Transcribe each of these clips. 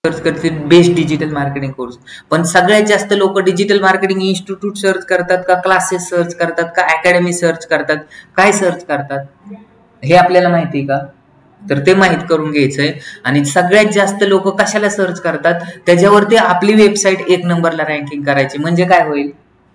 Search करतील best digital marketing course, पण सगळ्यात जास्त लोक डिजिटल मार्केटिंग इन्स्टिट्यूट सर्च करतात का, क्लासेस सर्च करतात का, अकॅडमी सर्च करतात, काय सर्च करतात हे आपल्याला माहिती का? तर ते माहित करून घ्यायचंय. आणि सगळ्यात जास्त लोक कशाला सर्च करतात, त्याच्यावरती आपली वेबसाईट एक नंबरला रँकिंग करायची. म्हणजे काय होईल,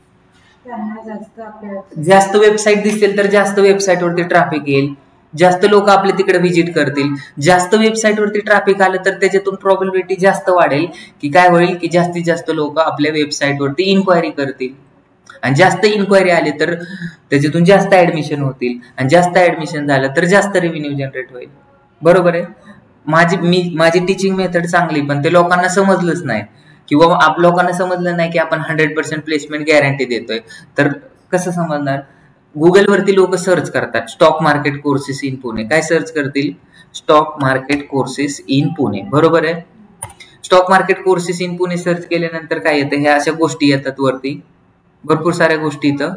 जास्त वेबसाईट दिसतील तर जास्त वेबसाईटवरती ट्रॅफिक येईल, जास्त लोक आपले तिकडे व्हिजिट करतील. जास्त वेबसाईटवरती ट्रॅफिक आलं तर त्याच्यातून प्रॉबिलिटी जास्त वाढेल की काय होईल की जास्तीत जास्त लोक आपल्या वेबसाईटवरती इन्क्वायरी करतील, आणि जास्त इन्क्वायरी आली तर त्याच्यातून जास्त ऍडमिशन होतील, आणि जास्त ऍडमिशन झालं तर जास्त रेव्हेन्यू जनरेट होईल. बरोबर आहे. माझी टीचिंग मेथड चांगली, पण ते लोकांना समजलंच नाही, किंवा लोकांना समजलं नाही की आपण 100% प्लेसमेंट गॅरंटी देतोय. तर कसं समजणार? गुगलवरती लोक सर्च करतात stock market courses in Pune. काय सर्च करतील? Stock market courses in Pune. बरोबर आहे. Stock market courses in Pune search केल्यानंतर काय येतं, ह्या अशा गोष्टी येतात वरती, भरपूर साऱ्या गोष्टी इथं.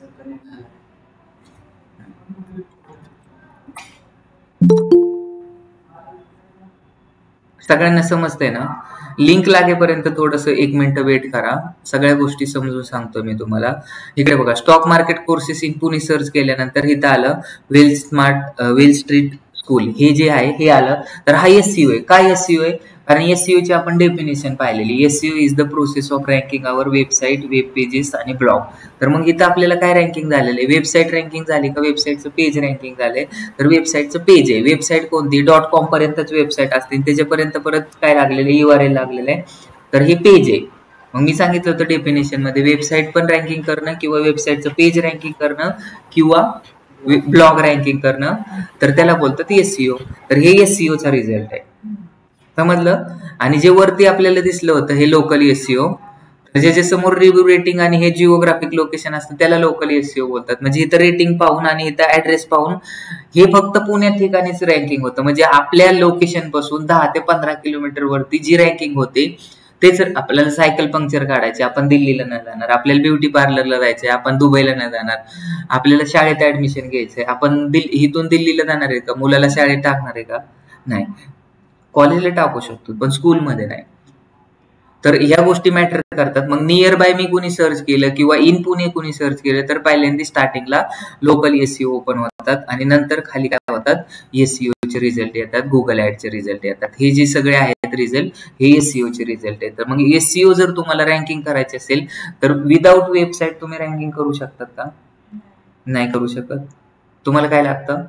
सगळ्यांना समजतंय ना? लिंक लागेपर्यंत थोडस 1 मिनिट वेट करा, सगळ्या गोष्टी समजून सांगतो मी तुम्हाला. इकडे बघा, stock market courses in Pune search केल्यानंतर इथं आलं वेल स्ट्रीट स्कूल. हे जे आहे हे आलं. तर हा SEO आहे. काय SEO आहे? कारण SEO ची आपण डेफिनेशन पाहिलेली. SEO is the process of ranking our website, web pages आणि ब्लॉग. तर मग इथं आपल्याला काय रँकिंग झालेलं आहे? वेबसाईट रँकिंग झाली का वेबसाईटचं पेज रँकिंग झालंय? तर वेबसाईटचं पेज आहे. वेबसाईट कोणती? .com पर्यंतच वेबसाईट असते, त्याच्यापर्यंत परत काय लागलेलं आहे? URL लागलेलं आहे. तर हे पेज आहे. मग मी सांगितलं होतं डेफिनेशन मध्ये, वेबसाईट पण रँकिंग करणं किंवा वेबसाईटचं पेज रँकिंग करणं किंवा ब्लॉग रँकिंग करणं, तर त्याला बोलतात SEO. तर हे SEO चा रिझल्ट आहे. समजलं? आणि जे वरती आपल्याला दिसलं होतं हे लोकल SEO. ज्याच्या समोर रिव्ह्यू रेटिंग आणि हे जिओग्राफिक लोकेशन असतं त्याला लोकल SEO बोलतात. म्हणजे इथं रेटिंग पाहून आणि इथं ऍड्रेस पाहून हे फक्त पुण्यात ठिकाणीच रँकिंग होतं. म्हणजे आपल्या लोकेशन पासून 10 ते 15 किलोमीटर वरती जी रँकिंग होते तेच. आपल्याला सायकल पंक्चर काढायचे, आपण दिल्लीला नाही जाणार. आपल्याला ब्युटी पार्लरला जायचंय, आपण दुबईला नाही जाणार. आपल्याला शाळेत ऍडमिशन घ्यायचंय, आपण इथून दिल्लीला जाणार आहे का? मुलाला शाळेत टाकणार आहे का? नाही. कॉलेजला टाकू शकतो पण स्कूलमध्ये नाही. तर ह्या गोष्टी मॅटर करतात. मग नियर बाय मी कुणी सर्च केलं किंवा इन पुणे कुणी सर्च केलं तर पहिल्यांदा स्टार्टिंगला लोकल SEO ओपन होतात आणि नंतर खाली काय होतात? SEO चे रिझल्ट येतात, गुगल ऍडचे रिझल्ट येतात. हे जे सगळे आहेत रिझल्ट हे SEO चे रिझल्ट आहेत. तर मग SEO जर तुम्हाला रँकिंग करायचे असेल तर विदाउट वेबसाईट तुम्ही रँकिंग करू शकतात का? नाही करू शकत. तुम्हाला काय लागतं?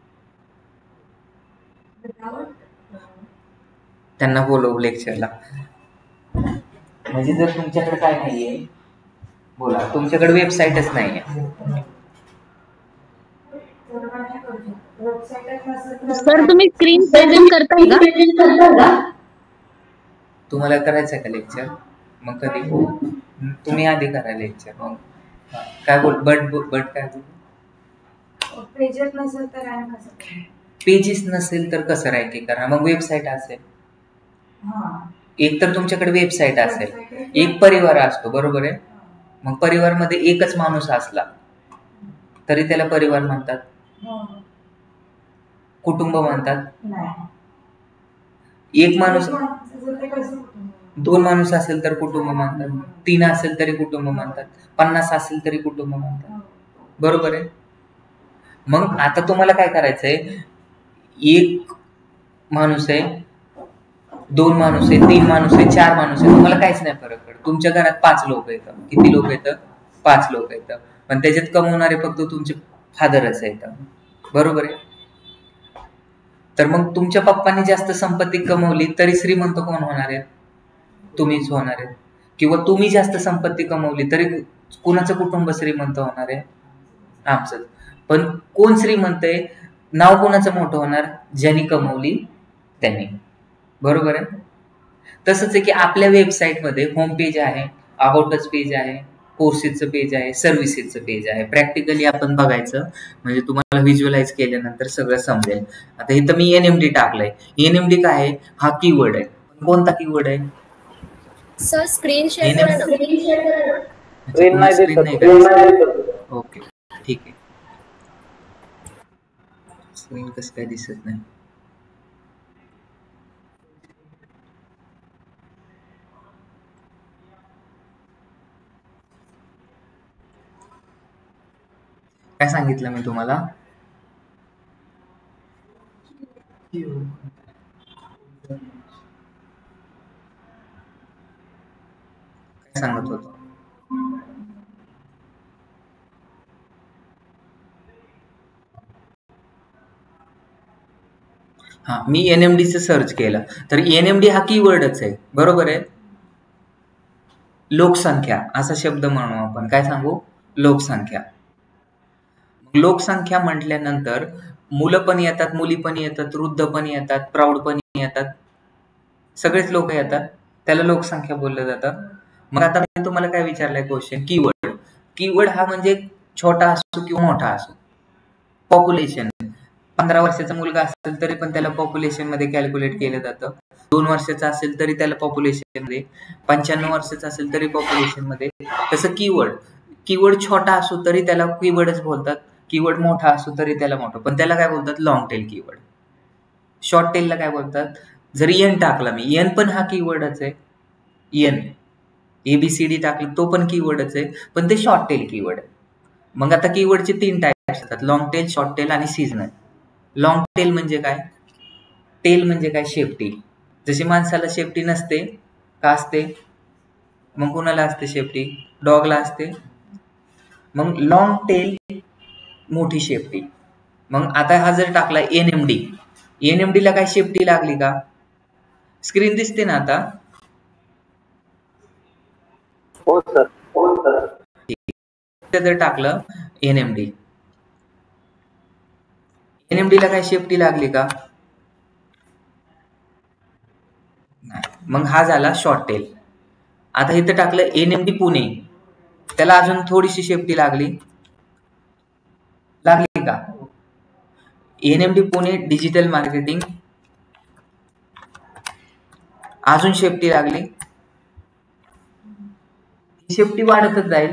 त्यांना बोलवू लेक्चरला. म्हणजे जर तुमच्याकडे काय नाहीये, बोला, तुमच्याकडे वेबसाईटच नाहीये, सर तुम्ही स्क्रीन प्रेझेंट करताय का? तुम्हाला करायचंय का लेक्चर? मग कधी? तुम्ही आधी करा लेक्चर. मग काय बोल बट काय बोल? पेजेस नसेल तर कसं रँकिंग करणार? मग वेबसाईट असेल. एक तर तुमच्याकडे वेबसाईट असेल, एक परिवार असतो, बरोबर आहे. मग परिवारमध्ये एकच माणूस असला तरी त्याला परिवार म्हणतात, कुटुंब म्हणतात. एक माणूस, 2 माणूस असेल तर कुटुंब म्हणतात, 3 असेल तरी कुटुंब म्हणतात, 50 असेल तरी कुटुंब म्हणतात. बरोबर आहे. मग आता तुम्हाला काय करायचंय? एक माणूस आहे, 2 माणूस आहे, 3 माणूस आहे, 4 माणूस आहे, तुम्हाला काहीच नाही फरक पडत. तुमच्या घरात 5 लोक येतात. किती लोक येतात? 5 लोक येतात. पण त्याच्यात कमवणारे फक्त तुमचे फादरच आहेत. बरोबर आहे. तर मग तुमच्या पप्पांनी जास्त संपत्ती कमवली तरी श्रीमंत कोण होणार आहे? तुम्हीच होणार आहे. किंवा तुम्ही जास्त संपत्ती कमवली तरी कुणाचं कुटुंब श्रीमंत होणार आहे? आमचं. पण कोण श्रीमंत आहे? नाव कोणाचं मोठं होणार? ज्यांनी कमवली त्यांनी. बरोबर आहे. तसंच आहे की आपल्या वेबसाईटमध्ये होम पेज आहे, अबाउटच पेज आहे, कोर्सेसचं पेज आहे, सर्व्हिसेसचं पेज आहे. प्रॅक्टिकली आपण बघायचं म्हणजे तुम्हाला व्हिज्युअलाइज केल्यानंतर सगळं समजेल. आता इथं मी NMD टाकलंय. NMD काय आहे? हा कीवर्ड आहे. कोणता कीवर्ड आहे? सर स्क्रीन शेअर करा ना. स्क्रीन नाही का? ओके, ठीक आहे. स्क्रीन कसं काय दिसत नाही? काय सांगितलं मी तुम्हाला? काय सांगत होतो? हा, मी एनएमडीचं सर्च केलं तर एनएमडी हा कीवर्डच आहे, बरोबर आहे. लोकसंख्या असा शब्द म्हणू आपण. काय सांगू? लोकसंख्या. लोकसंख्या म्हटल्यानंतर मुलं पण येतात, मुली पण येतात, वृद्ध पण येतात, प्रौढ पण येतात, सगळेच लोक येतात, त्याला लोकसंख्या बोललं जातं. मग आता मी तुम्हाला काय विचारलंय क्वेश्चन? कीवर्ड. कीवर्ड हा म्हणजे छोटा असो किंवा मोठा असो. पॉप्युलेशन, 15 वर्षाचा मुलगा असेल तरी पण त्याला पॉप्युलेशन मध्ये कॅल्क्युलेट केलं जातं. 2 वर्षाचा असेल तरी त्याला पॉप्युलेशन मध्ये, 95 वर्षाचा असेल तरी पॉप्युलेशन मध्ये. तसं कीवर्ड छोटा असो तरी त्याला कीवर्डच बोलतात, कीवर्ड मोठा असो तरी त्याला मोठं, पण त्याला काय बोलतात? Long tail keyword. शॉर्ट टेलला काय बोलतात? जर एन टाकला मी, एन पण हा कीवर्डच आहे. एन एबीसीडी टाकलं तो पण कीवर्डच आहे, पण ते शॉर्ट टेल कीवर्ड आहे. मग आता कीवर्डचे 3 टाइप्स असतात, लॉंग टेल, शॉर्ट टेल आणि सीझनल. लॉंग टेल म्हणजे काय? टेल म्हणजे काय? शेपटी. जशी माणसाला शेपटी नसते का असते? मग कुणाला असते शेपटी? डॉगला असते. मग लॉंग टेल, मोठी शेपटी. मग आता हा जर टाकला एनएमडी, एनएमडी ला काय शेपटी लागली का? स्क्रीन दिसते ना आता? हो सर. जर टाकलं एनएमडी, एनएमडी ला काय शेपटी लागली का? नाही. मग हा झाला शॉर्ट टेल. आता इथं टाकलं एनएमडी पुणे, त्याला अजून थोडीशी शेपटी लागली का? एनएमडी पुणे डिजिटल मार्केटिंग, अजून शेपटी लागली. शेपटी वाढतच जाईल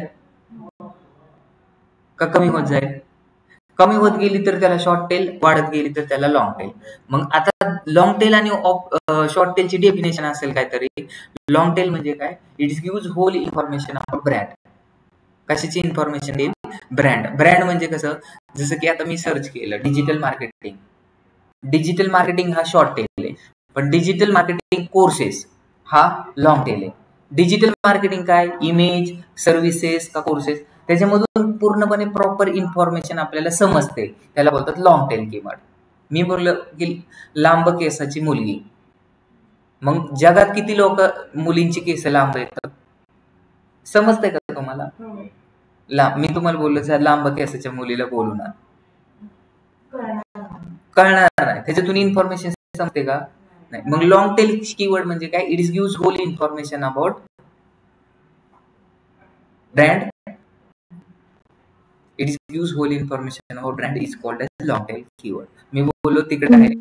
का कमी होत जाईल? कमी होत गेली तर त्याला शॉर्ट टेल, वाढत गेली तर त्याला लॉंग टेल. मग आता लॉंग टेल आणि शॉर्ट टेलची डेफिनेशन असेल काहीतरी. लॉंग टेल म्हणजे काय? It gives whole information about brand. कशाची इन्फॉर्मेशन देईल? ब्रँड. ब्रँड म्हणजे कसं? जसं की आता मी सर्च केलं डिजिटल मार्केटिंग, डिजिटल मार्केटिंग हा शॉर्ट टेल आहे, पण डिजिटल मार्केटिंग कोर्सेस हा लॉंग टेल आहे. डिजिटल मार्केटिंग काय? इमेज, सर्व्हिसेस का कोर्सेस, त्याच्यामधून पूर्णपणे प्रॉपर इन्फॉर्मेशन आपल्याला समजते, त्याला बोलतात लॉंग टेल कीवर्ड. मी बोललो की लांब केसाची मुलगी, मग जगात किती लोक मुलींची केस लांब येतात? समजतंय का तुम्हाला? मी तुम्हाला बोललो लांब केसाच्या मुलीला बोलू ना, कळणार नाही, त्याच्यातून इन्फॉर्मेशन समजते का? नाही. मग लॉंग टेल कीवर्ड म्हणजे काय? It gives whole information about brand. It gives whole information about brand is called as long tail keyword. मी बोललो तिकडे आहे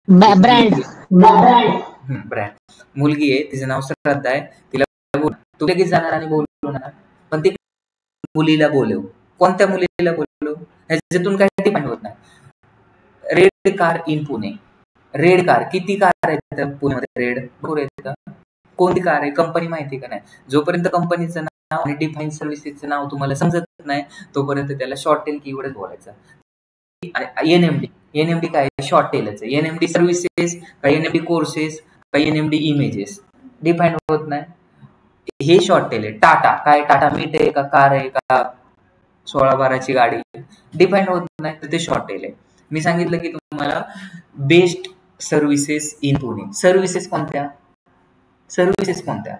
ब्रँड. मुलगी आहे, तिचं नाव श्रद्धा आहे, तिला तू लगेच जाणार आणि बोलवणार, पण ती मुलीला बोलव. कोणत्या मुलीला बोलव? ह्याच्यातून काही डिपेंड होत नाही. Red car in Pune. Red car, किती कार आहेत पुण्यामध्ये? रेड भरपूर आहेत का? कोणती कार आहे? कंपनी माहिती का नाही? जोपर्यंत कंपनीचं नाव आणि डिफाईन सर्व्हिसेसचं नाव तुम्हाला समजत नाही तोपर्यंत त्याला शॉर्ट टेल कीवर्डच बोलायचं. एनएमडी, एनएमडी काय? शॉर्ट टेलच आहे. एनएमडी सर्व्हिसेस का एनएमडी कोर्सेस का एनएमडी इमेजेस, डिफाईन होत नाही, हे शॉर्ट टेल आहे. टाटा काय? टाटा मीट आहे का कार आहे का 16-12ची गाडी, डिफाईन होत नाही तर ते शॉर्ट टेल आहे. मी सांगितलं की तुम्हाला best services in Pune. Services कोणत्या? सर्व्हिसेस कोणत्या?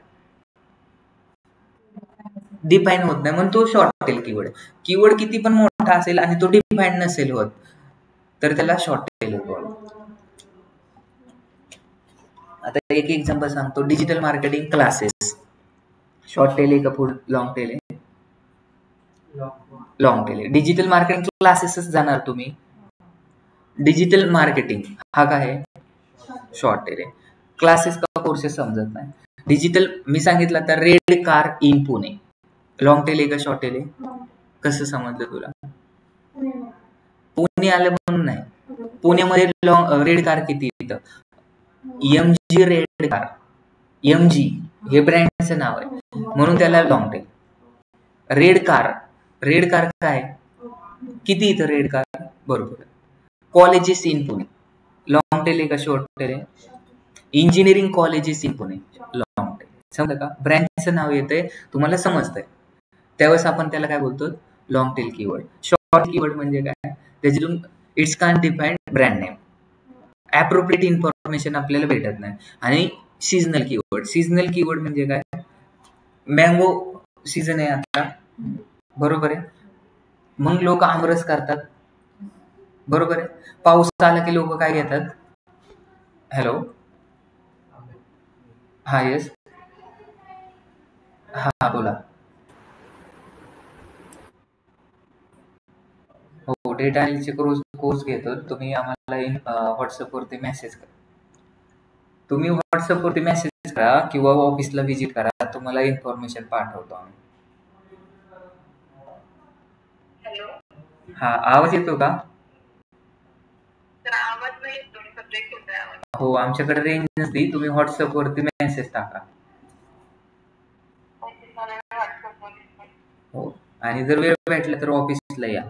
डिफाईन होत नाही, म्हणून तो शॉर्ट टेल कीवर्ड. कीवर्ड किती पण मोठा असेल आणि तो डिफाईन नसेल होत तर त्याला शॉर्ट टेल बोलतात. आता एक एक्झाम्पल सांगतो. Digital marketing classes short tail आहे का फुल लॉंग टेल आहे? लॉंग टेल आहे. डिजिटल मार्केटिंग क्लासेसच जाणार तुम्ही. डिजिटल मार्केटिंग हा काय आहे? शॉर्ट टेल आहे. क्लासेस का कोर्सेस समजत नाही. डिजिटल मी सांगितलं तर red car in Pune, long tail आहे का शॉर्ट टेल आहे? कसं समजलं तुला? पुणे आलं म्हणून नाही. पुण्यामध्ये रेड कार किती येतं? MG red car. एमजी हे ब्रँडचं नाव आहे म्हणून त्याला long tail. Red car, red car काय? किती इथं रेड का? बरोबर. Colleges in Pune. Long tail आहे का शॉर्ट टेल आहे? Engineering colleges in Pune. Long tail. समजलं का? ब्रँडचं नाव येतंय, तुम्हाला समजतंय. त्यावेळेस आपण त्याला काय बोलतो? Long tail keyword. Short keyword म्हणजे काय? त्याच्यातून it's can't define brand name. Appropriate information आपल्याला भेटत नाही. आणि सीजनल कीवर्ड. सीजनल कीवर्ड म्हणजे काय? मँगो सीझन आहे आता, बरोबर आहे. मग लोक आमरस करतात, बरोबर आहे. पाऊस आला की लोक काय घेतात? हॅलो, हा येस, हा बोला. हो, डेटा अनालिसिसचे कोर्स घेतो. तुम्ही आम्हाला व्हॉट्सअपवरती मेसेज करा. तुम्ही व्हॉट्सअपवरती मेसेज करा किंवा ऑफिसला व्हिजिट करा, तुम्हाला इन्फॉर्मेशन पाठवतो आम्ही. हा, आवाज येतो का? हो, आमच्याकडे रेंज नसते. तुम्ही व्हॉट्सअपवरती मेसेज टाका. हो, आणि जर वेळ भेटला तर ऑफिसला या.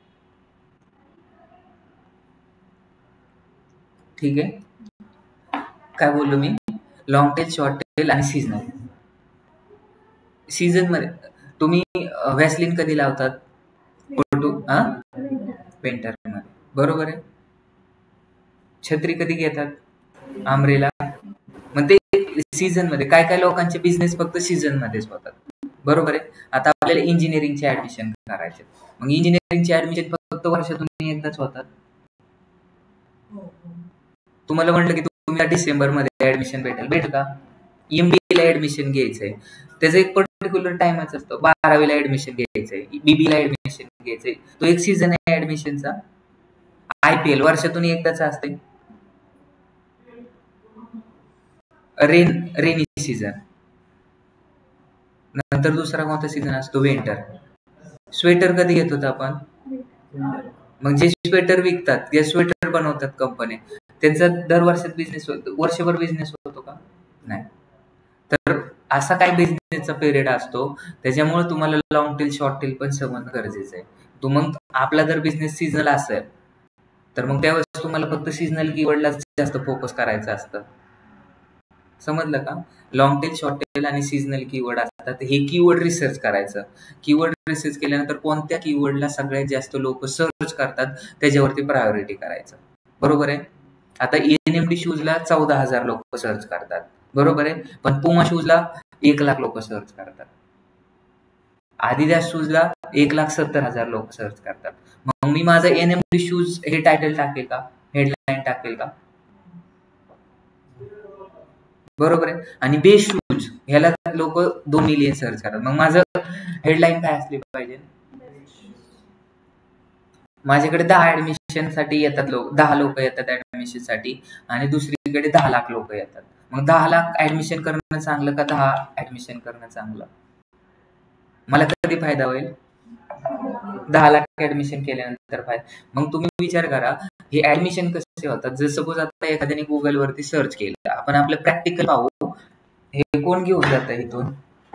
ठीक आहे. काय बोललो मी? लॉंग टेल, शॉर्ट टेल आणि सीझनल. सीझन मध्ये तुम्ही व्हॅसलिन कधी लावतात? विंटर मध्ये, बरोबर आहे. छत्री कधी घेतात? आंब्रेला. मग ते सीझन मध्ये. काय काय लोकांचे बिझनेस फक्त सीझन मध्येच होतात, बरोबर आहे. आता आपल्याला इंजिनिअरिंगचे ऍडमिशन करायचे, मग इंजिनिअरिंगचे ऍडमिशन फक्त वर्षातून एकदाच होतात. तुम्हाला म्हटलं की तुम्हाला डिसेंबर मध्ये ऍडमिशन भेटेल का? एमबीए ला ऍडमिशन घ्यायचंय, त्याचं एक पर्टिक्युलर टाइमच असतो. 12वीला ऍडमिशन घ्यायचंय, बीबीला ऍडमिशन घ्यायचंय, तो एक सीझन आहे ऍडमिशनचा. IPL वर्षातून एकदाच असते. Rainy season. नंतर दुसरा कोणता सीझन असतो? विंटर. स्वेटर कधी घेत होतो आपण? मग जे स्वेटर विकतात, जे स्वेटर बनवतात कंपनी, त्यांचा दर वर्षात बिझनेस होतो, वर्षभर बिझनेस होतो का? नाही. तर असा काय बिझनेसचा पिरियड असतो, त्याच्यामुळे तुम्हाला लॉंग टेल, शॉर्ट टेल पण समजणं गरजेचं आहे. तो मग आपला जर बिझनेस सीझनल असेल तर मग त्यावेळेस तुम्हाला फक्त सीझनल कीवर्डलाच जास्त फोकस करायचं असतं. समजलं का? लॉंग टेल, शॉर्ट टेल आणि सीझनल कीवर्ड असतात. हे कीवर्ड रिसर्च करायचं. कीवर्ड रिसर्च केल्यानंतर कोणत्या कीवर्डला सगळ्यात जास्त लोक सर्च करतात त्याच्यावरती प्रायोरिटी करायचं, बरोबर आहे. आता NMD शूजला 14,000 लोक सर्च करतात, बरोबर आहे. पण पुमा शूजला 1,00,000 लोक सर्च करतात. आदिदास शूजला 1,70,000 लोक सर्च करतात. मग मी माझं NMD शूज हे टायटल टाकेल का? हेडलाईन टाकेल का? बरोबर आहे. आणि बेस्ट शूज ह्याला लोक 2 मिलियन सर्च करतात. मग माझं हेडलाईन काय असली पाहिजे? माझ्याकडे 10 ऍडमिशन साठी येतात लोक, 10 लोक येतात ऍडमिशन साठी, आणि दुसरीकडे 10 लाख लोक येतात. मग 10 लाख ऍडमिशन करणं चांगलं का 10 ऍडमिशन करणं चांगलं? मला कधी फायदा होईल? 10 लाख ऍडमिशन केल्यानंतर फायदा. मग तुम्ही विचार करा, हे ऍडमिशन कसे होतात. जर सपोज आता एखाद्याने गुगल वरती सर्च केलं, आपण आपलं प्रॅक्टिकल पाहू. हे कोण घेऊन जात इथून?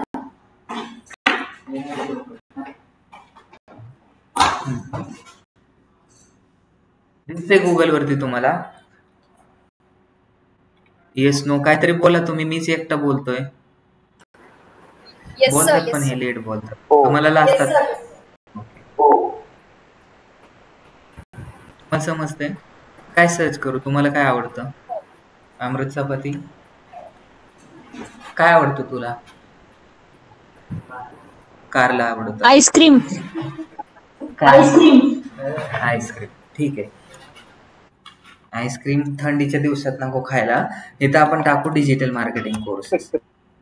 दिसतंय गुगल वरती तुम्हाला? येस नो काहीतरी बोला तुम्ही, मीच एकटा बोलतोय. बोलतात पण हे लेट बोलतात, तुम्हाला लाजतात. मला समजतंय. काय सर्च करू? तुम्हाला काय आवडतं? अमृत चपाती. काय आवडतं तुला? कारला आवडतं. आईस्क्रीम. आईस्क्रीम, ठीक आहे. आईस्क्रीम थंडीच्या दिवसात नको खायला. इथं आपण टाकू digital marketing courses.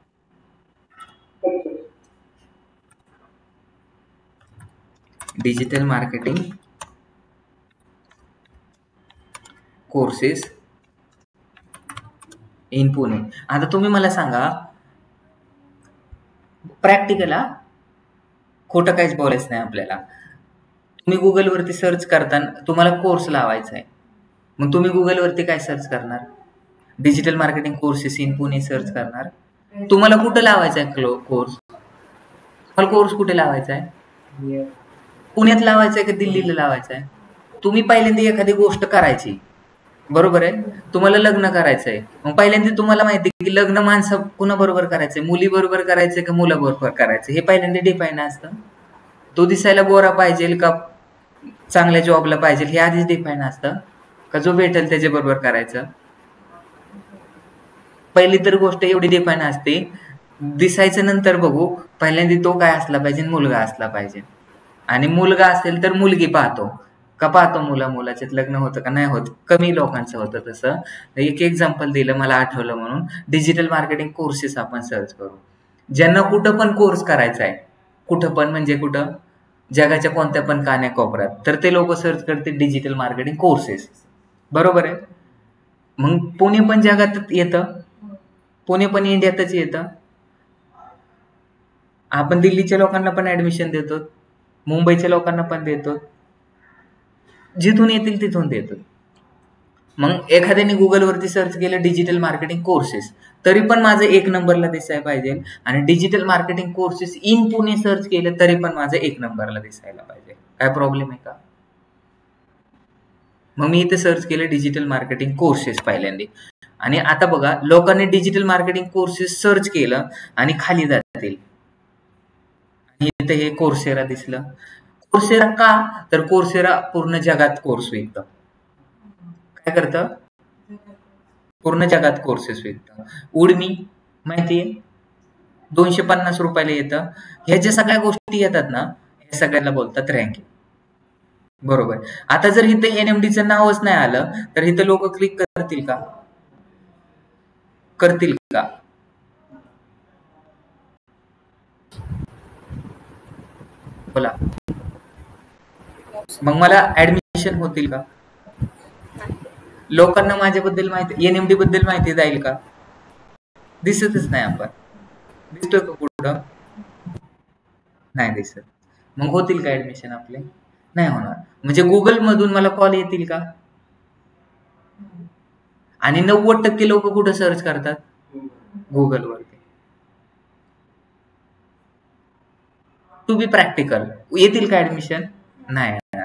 Digital marketing courses in Pune. आता तुम्ही मला सांगा, प्रॅक्टिकल, खोटं काहीच बोलायचं नाही आपल्याला. तुम्ही गुगलवरती सर्च करताना तुम्हाला कोर्स लावायचा आहे, मग तुम्ही गुगलवरती काय सर्च करणार? Digital marketing courses in Pune search करणार. तुम्हाला कुठं लावायचा आहे कोर्स? तुम्हाला कोर्स कुठे लावायचा आहे? पुण्यात लावायचंय का दिल्लीला लावायचंय? तुम्ही पहिल्यांदा एखादी गोष्ट करायची, बरोबर आहे, तुम्हाला लग्न करायचंय, मग पहिल्यांदा तुम्हाला माहिती आहे की लग्न माणसं कुणाबरोबर करायचंय, मुली बरोबर करायचंय का मुलाबरोबर करायचं, हे पहिल्यांदा डिफाईन असतं. तो दिसायला गोरा पाहिजे का चांगल्या जॉबला पाहिजे हे आधीच डिफाईन असतं का जो भेटेल त्याच्या बरोबर करायचं. पहिली तर गोष्ट एवढी डिफाईन असते. दिसायचं नंतर बघू, पहिल्यांदा तो काय असला पाहिजे, मुलगा असला पाहिजे. आणि मुलगा असेल तर मुलगी पाहतो का, पाहतो मुलाच्यात लग्न होतं का नाही होत. कमी लोकांचं होतं तसं. एक एक्झाम्पल दिलं मला आठवलं म्हणून, डिजिटल मार्केटिंग कोर्सेस आपण सर्च करू. ज्यांना कुठं पण कोर्स करायचा आहे, कुठं पण म्हणजे कुठं, जगाच्या कोणत्या पण कान्याकोपऱ्यात, तर ते लोक सर्च करतील डिजिटल मार्केटिंग कोर्सेस, बरोबर आहे. मग पुणे पण जगात येतं, पुणे पण इंडियातच येतं. आपण दिल्लीच्या लोकांना पण ऍडमिशन देतो, मुंबईच्या लोकांना पण देतो, जिथून येतील तिथून देतो. मग एखाद्याने गुगलवरती सर्च केलं डिजिटल मार्केटिंग कोर्सेस, तरी पण माझं 1 नंबरला दिसायला पाहिजे. आणि digital marketing courses in Pune search केलं तरी पण माझं 1 नंबरला दिसायला पाहिजे. काय प्रॉब्लेम आहे का? मग मी इथे सर्च केलं डिजिटल मार्केटिंग कोर्सेस पहिल्यांदा. आणि आता बघा, लोकांनी डिजिटल मार्केटिंग कोर्सेस सर्च केलं आणि खाली जातील. आणि इथे हे कोर्सेरा दिसलं. कोर्सेरा का? तर कोर्सेरा पूर्ण जगात कोर्स विकतं. काय करतं? पूर्ण जगात कोर्सेस विकतं. उडमी माहितीये, 250 रुपयाला येतं. ह्या ज्या सगळ्या गोष्टी येतात ना, हे सगळ्यांना बोलतात रँकिंग, बरोबर. आता जर इथं एनएमडीचं नावच नाही आलं तर इथं लोक क्लिक करतील का? करतील का? बोला. मग मला ऍडमिशन होतील का? लोकांना माझ्याबद्दल माहिती, एनएमडी बद्दल माहिती जाईल का? दिसतच नाही. आपण दिसतोय का कुठं? नाही दिसत. मग होतील का ऍडमिशन आपले? नाही होणार. म्हणजे गुगल मधून मला कॉल येतील का? आणि 90% लोक कुठं सर्च करतात? गुगलवरती. टू बी प्रॅक्टिकल, येतील का ऍडमिशन? नाही येणार.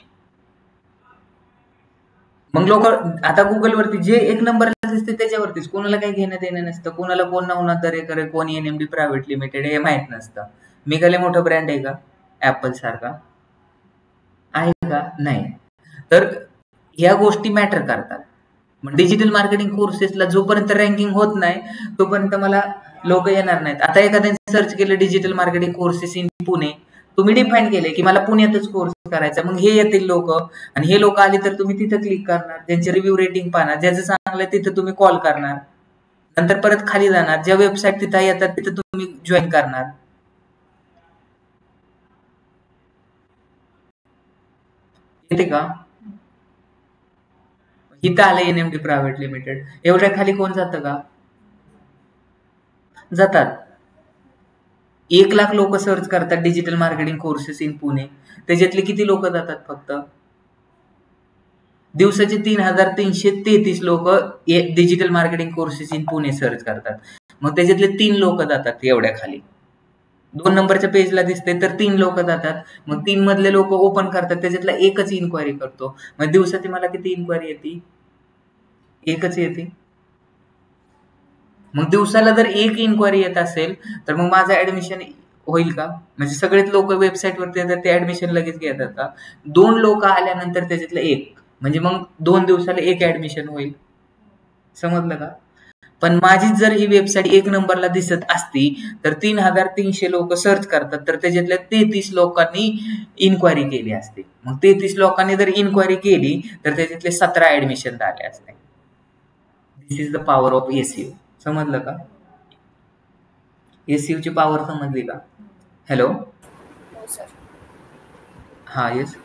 मग लोक आता गुगलवरती जे 1 नंबरला दिसते त्याच्यावरतीच, कोणाला काही घेणं देणं नसतं, कोणाला कोण नवना दरेकर, कोण एनएमडी प्रायव्हेट लिमिटेड हे माहित नसतं. मी काय मोठं ब्रँड आहे का ऍपल सारखा? आहे का? नाही. तर ह्या गोष्टी मॅटर करतात. मग डिजिटल मार्केटिंग कोर्सेसला जोपर्यंत रँकिंग होत नाही तोपर्यंत मला लोक येणार नाहीत. आता एखाद्याने सर्च केलं digital marketing courses in Pune, तुम्ही डिफाईन केले की मला पुण्यातच कोर्स करायचा, मग हे येतील लोक. आणि हे लोक आले तर तुम्ही तिथं क्लिक करणार, त्यांचे रिव्ह्यू रेटिंग पाहणार, ज्याचं चांगलं तिथं तुम्ही कॉल करणार, नंतर परत खाली जाणार, ज्या वेबसाईट तिथं येतात तिथं तुम्ही जॉईन करणार. येते का? इथं आलं एनएमडी प्रायव्हेट लिमिटेड, एवढ्या खाली कोण जातं का? जातात. 1 लाख लोक सर्च करतात digital marketing courses in Pune, त्याच्यातले किती लोक जातात? फक्त दिवसाचे 3,333 लोक digital marketing courses in Pune search करतात. मग त्याच्यातले 3 लोक जातात एवढ्या खाली. 2 नंबरच्या पेजला दिसते तर 3 लोक जातात. मग 3 मधले लोक ओपन करतात, त्याच्यातला एकच इन्क्वायरी करतो. मग दिवसाची मला किती इन्क्वायरी येते? एकच येते. मग दिवसाला जर 1 इन्क्वायरी येत असेल तर मग माझं ऍडमिशन होईल का? म्हणजे सगळेच लोक वेबसाईट वरती येतात ते ऍडमिशन लगेच घेतात का? 2 लोक आल्यानंतर त्याच्यातलं 1, म्हणजे मग 2 दिवसाला 1 ऍडमिशन होईल. समजलं का? पण माझी जर ही वेबसाईट 1 नंबरला दिसत असती तर 3,300 लोक सर्च करतात, तर त्याच्यातल्या 33 लोकांनी इन्क्वायरी केली असती. मग 33 लोकांनी जर इन्क्वायरी केली तर त्याच्यातले 17 ऍडमिशन झाले असते. This is the power of SEO. समजलं का? एसईओ ची पॉवर समजली का? हॅलो. हा, येस.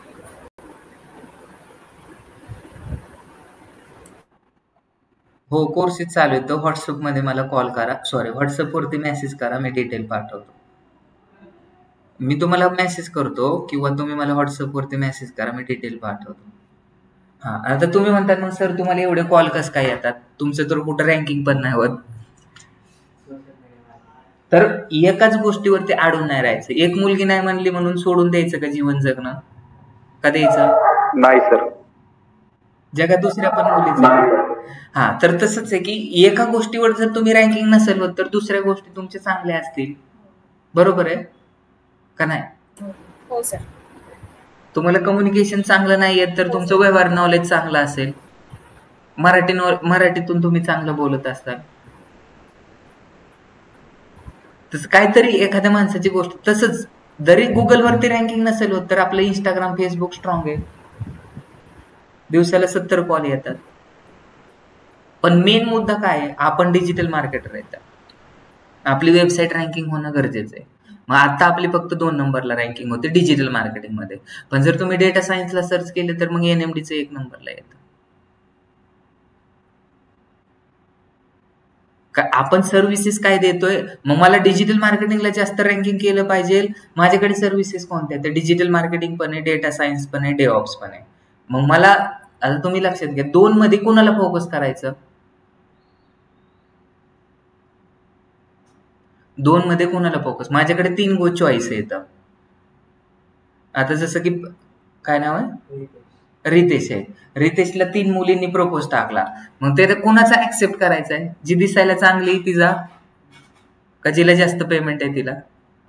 हो, कोर्सेस चालू आहेत. व्हॉट्सअपमध्ये मला कॉल करा, सॉरी व्हॉट्सअपवरती मेसेज करा, मी डिटेल पाठवतो. मी तुम्हाला मेसेज करतो किंवा तुम्ही मला व्हॉट्सअपवरती मेसेज करा, मी डिटेल पाठवतो. हा, आता तुम्ही म्हणतात मग सर तुम्हाला एवढे कॉल कसं काय येतात? तुमचं तर कुठं रँकिंग पण नाही होत. तर एकाच गोष्टीवरती अडून नाही राहायचं. एक मुलगी नाही म्हणली म्हणून सोडून द्यायचं का जीवन जगणं? का द्यायचं नाही सर. जगात दुसऱ्या पण मुलीचं. हा, तर तसंच आहे की एका गोष्टीवर जर तुम्ही रँकिंग नसेल होत तर दुसऱ्या गोष्टी तुमच्या चांगल्या असतील. बरोबर आहे का नाही? हो सर. तुम्हाला कम्युनिकेशन चांगलं नाही येत तर तुमचं व्यवहार नॉलेज चांगलं असेल. मराठीतून तुम्ही चांगलं बोलत असाल. तसं काहीतरी एखाद्या माणसाची गोष्ट. तसंच जरी गुगलवरती रँकिंग नसेल होत तर आपलं इंस्टाग्राम फेसबुक स्ट्रॉंग आहे. दिवसाला 70 कॉल येतात. पण मेन मुद्दा काय आहे? आपण डिजिटल मार्केटर आहेत. आपली वेबसाईट रँकिंग होणं गरजेचं आहे. मग आता आपली फक्त 2 नंबरला रँकिंग होते डिजिटल मार्केटिंग मध्ये. पण जर तुम्ही डेटा सायन्सला सर्च केले तर मग एनएमडीचं 1 नंबरला येतं. आपण सर्व्हिसेस काय देतोय? मग मला डिजिटल मार्केटिंगला जास्त रँकिंग केलं पाहिजे. माझ्याकडे सर्व्हिसेस कोणत्या? तर डिजिटल मार्केटिंग पण आहे, डेटा सायन्स पण आहे, डेऑप्स पण आहे. मग मला आता तुम्ही लक्षात घ्या 2 मध्ये कोणाला फोकस करायचं? 2 मध्ये कोणाला फोकस? माझ्याकडे 3 चॉईस आहेत. आता जसं की काय नाव आहे? रितेश आहे. रितेशला 3 मुलींनी प्रपोज टाकला. मग ते कोणाचा ऍक्सेप्ट करायचा आहे? जी दिसायला चांगली तिचा का जिला जास्त पेमेंट आहे तिला?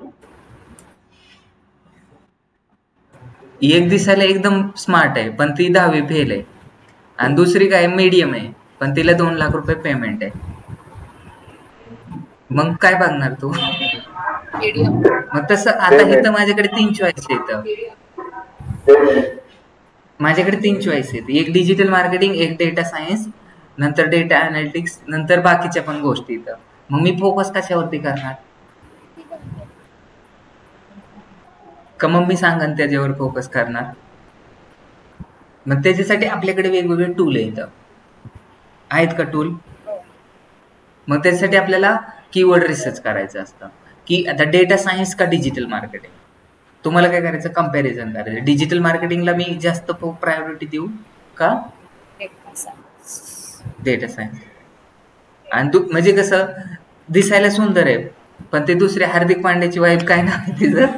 एक दिसायला एकदम स्मार्ट आहे पण ती 10वी फेल आहे आणि दुसरी काय मीडियम आहे पण तिला 2 लाख रुपये पेमेंट आहे. मग काय बघणार तू? मग तसं आता इथं माझ्याकडे 3 चॉईस आहेत. माझ्याकडे 3 चॉईस आहेत. एक डिजिटल मार्केटिंग, एक डेटा सायन्स, नंतर डेटा अनालिटिक्स, नंतर बाकीच्या पण गोष्टी. इथं मग मी फोकस कशावरती करणार? का मग मी सांगन त्याच्यावर फोकस करणार? मग त्याच्यासाठी आपल्याकडे वेगवेगळे टूल आहेत का टूल? मग त्याच्यासाठी आपल्याला कीवर्ड रिसर्च करायचं असतं की आता डेटा सायन्स का डिजिटल मार्केटिंग. तुम्हाला काय करायचं? कंपॅरिझन करायचं. डिजिटल मार्केटिंगला मी जास्त प्रायोरिटी देऊ का डेटा सायन्स? आणि म्हणजे कसं दिसायला सुंदर आहे पण ते दुसरे हार्दिक पांड्याची वाईफ काय नाव आहे तिचं?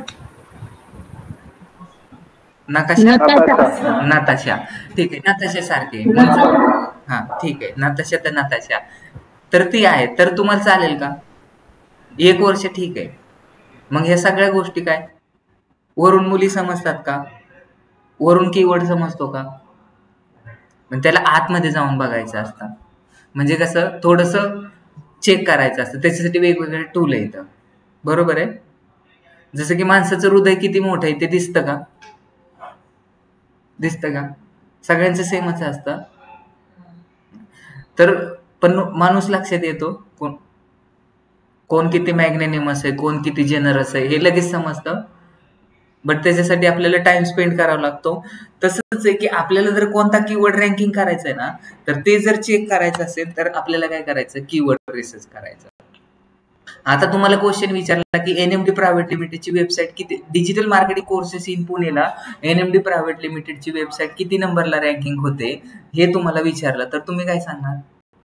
नाताशा. ठीक आहे, नाताशा सारखे. हा ठीक आहे, नाताशा तर नाताशा तर ती आहे. तर तुम्हाला चालेल का? 1 वर्ष ठीक आहे. मग ह्या सगळ्या गोष्टी काय वरून मुली समजतात का? वरून कीवर्ड समजतो का? पण त्याला आतमध्ये जाऊन बघायचं असतं. म्हणजे कसं थोडंसं चेक करायचं असतं. त्याच्यासाठी वेगवेगळे टूल आहेत. बरोबर आहे? जसं की माणसाचं हृदय किती मोठं आहे ते दिसतं का? दिसतं का? सगळ्यांचं सेमच असतं. तर पण माणूस लक्षात येतो कोण किती मॅग्नेनिमस आहे, कोण किती जेनरस आहे हे लगेच समजतं. बट त्याच्यासाठी आपल्याला टाइम स्पेंड करावा लागतो. तसंच आहे की आपल्याला जर कोणता कीवर्ड रँकिंग करायचं आहे ना तर ते जर चेक करायचं असेल तर आपल्याला काय करायचं? कीवर्ड रिसर्च करायचं. आता तुम्हाला क्वेश्चन विचारला की एनएमडी प्रायव्हेट लिमिटेडची वेबसाईट किती, डिजिटल मार्केटिंग कोर्सेस इन पुणेला एनएमडी प्रायव्हेट लिमिटेडची वेबसाईट किती नंबरला रँकिंग होते हे तुम्हाला विचारलं तर तुम्ही काय सांगणार?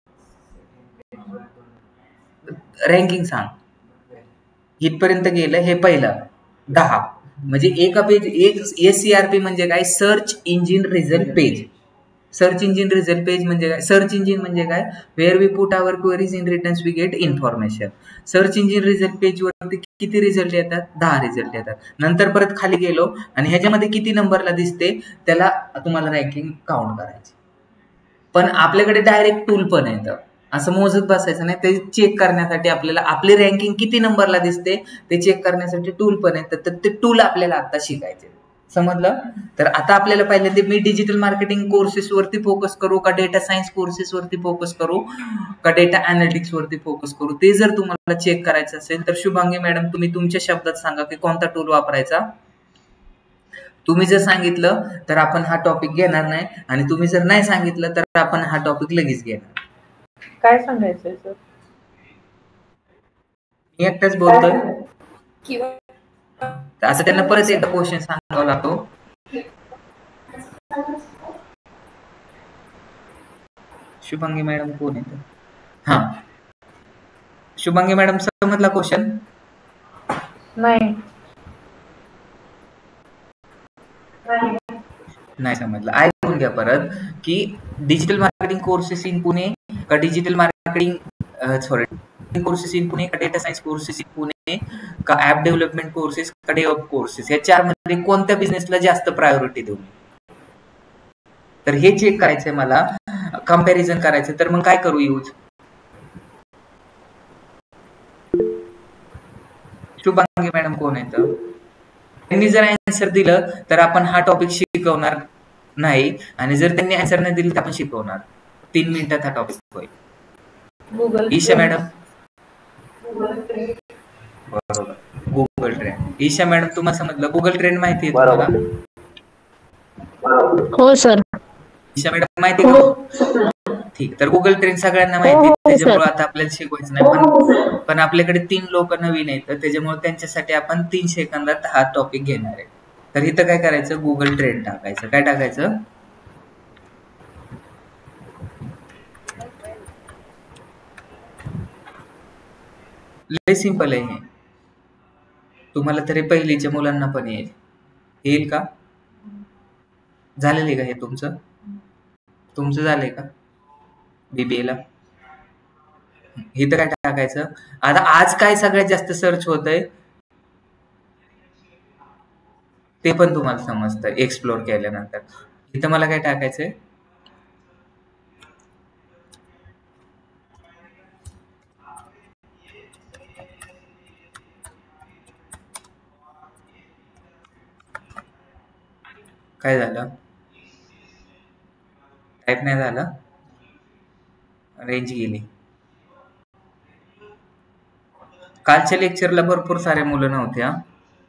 रँकिंग सांग. इथपर्यंत गेलं हे पहिलं 10. म्हणजे एका पेज एक SERP म्हणजे काय? Search engine result page. Search engine result page म्हणजे काय? सर्च इंजिन म्हणजे काय? Where we put our queries in returns we get information. Search engine result page वरती किती रिझल्ट येतात? 10 रिझल्ट येतात. नंतर परत खाली गेलो आणि ह्याच्यामध्ये किती नंबरला दिसते त्याला तुम्हाला रँकिंग काउंट करायची. पण आपल्याकडे डायरेक्ट टूल पण येतं. असं मोजत बसायचं नाही. ते चेक करण्यासाठी आपल्याला आपली रँकिंग किती नंबरला दिसते ते चेक करण्यासाठी टूल पण येतं. तर ते टूल आपल्याला आता शिकायचे. समजलं? तर आता आपल्याला पहिल्यांदा मी डिजिटल मार्केटिंग कोर्सेस वरती फोकस करू का डेटा सायन्स कोर्सेस वरती फोकस करू का डेटा अनालिटिक्स वरती फोकस करू ते जर तुम्हाला चेक करायचं असेल तर शुभांगी मॅडम तुम्ही तुमच्या शब्दात सांगा की कोणता टूल वापरायचा. तुम्ही जर सांगितलं तर आपण हा टॉपिक घेणार नाही आणि तुम्ही जर नाही सांगितलं तर आपण हा टॉपिक लगेच घेणार. काय सांगायचंय सर? मी एकटाच बोलतोय. आता त्यांना परत एकदा क्वेश्चन सांगावा लागतो. शुभांगी मॅडम कोण येतं? हा शुभांगी मॅडम समजला क्वेश्चन? नाही. नाही समजलं. ऐकून घ्या परत की digital marketing courses in Pune का digital marketing courses in Pune का data science courses in Pune का ऍप डेव्हलपमेंट कोर्सेस का डेव्हलप कोर्सेस, या चार मध्ये कोणत्या बिझनेसला जास्त प्रायोरिटी देऊ? तर हे चेक करायचंय मला, कम्पॅरिझन करायचं. तर मग काय करू यूज? शुभांगी मॅडम कोण आहेत? त्यांनी जर आन्सर दिलं तर आपण हा टॉपिक शिकवणार नाही, आणि जर त्यांनी आन्सर नाही दिली तर आपण शिकवणार. 3 मिनिटात हा टॉपिक होईल. गुगल ईशा मॅडम बरोबर, गुगल ट्रेंड. ईशा मॅडम तुम्हाला समजलं? गुगल ट्रेंड माहिती आहे तुम्हाला? हो सर. ईशा मॅडम माहिती आहे का? ठीक. तर गुगल ट्रेंड सगळ्यांना माहिती आहे, त्याच्यामुळे आता आपल्याला शिकवायचं नाही. पण आपल्याकडे 3 लोक नवीन आहेत, त्याच्यामुळे त्यांच्यासाठी आपण 3 सेकंदात हा टॉपिक घेणार आहे. तर इथं काय करायचं? गुगल ट्रेंड टाकायचं. काय टाकायचं? लय सिंपल आहे हे. तुम्हाला तरी पहिलीच्या मुलांना पण येईल का? झालेलं का हे तुमचं झालंय का BBA ला? इथं काय टाकायचं? आता आज काय सगळ्यात जास्त सर्च होतंय ते पण तुम्हाला समजतं एक्सप्लोर केल्यानंतर. इथं मला काय टाकायचंय? काय झालं? टाईप नाही झालं? रेंज गेली. कालच्या लेक्चरला भरपूर सारे मुलं नव्हते हा.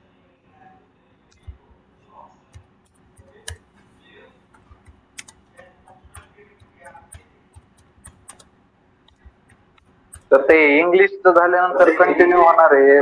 तर ते इंग्लिशचं झाल्यानंतर कंटिन्यू होणार आहे.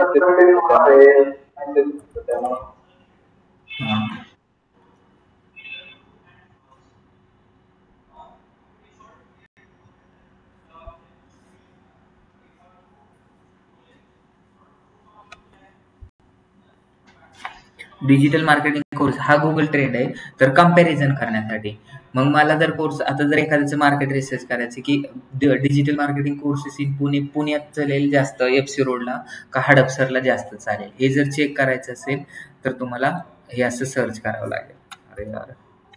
डिजिटल मार्केटिंग कोर्स हा गुगल ट्रेंड आहे. तर कंपॅरिझन करण्यासाठी मग मला जर कोर्स, आता जर एखाद्याचं मार्केट रिसर्च करायचं की डिजिटल मार्केटिंग कोर्सेस इन पुण्यात चालेल जास्त FC रोडला का हडपसरला जास्त चालेल, हे जर चेक करायचं असेल तर तुम्हाला हे असं सर्च करावं लागेल. अरे यार,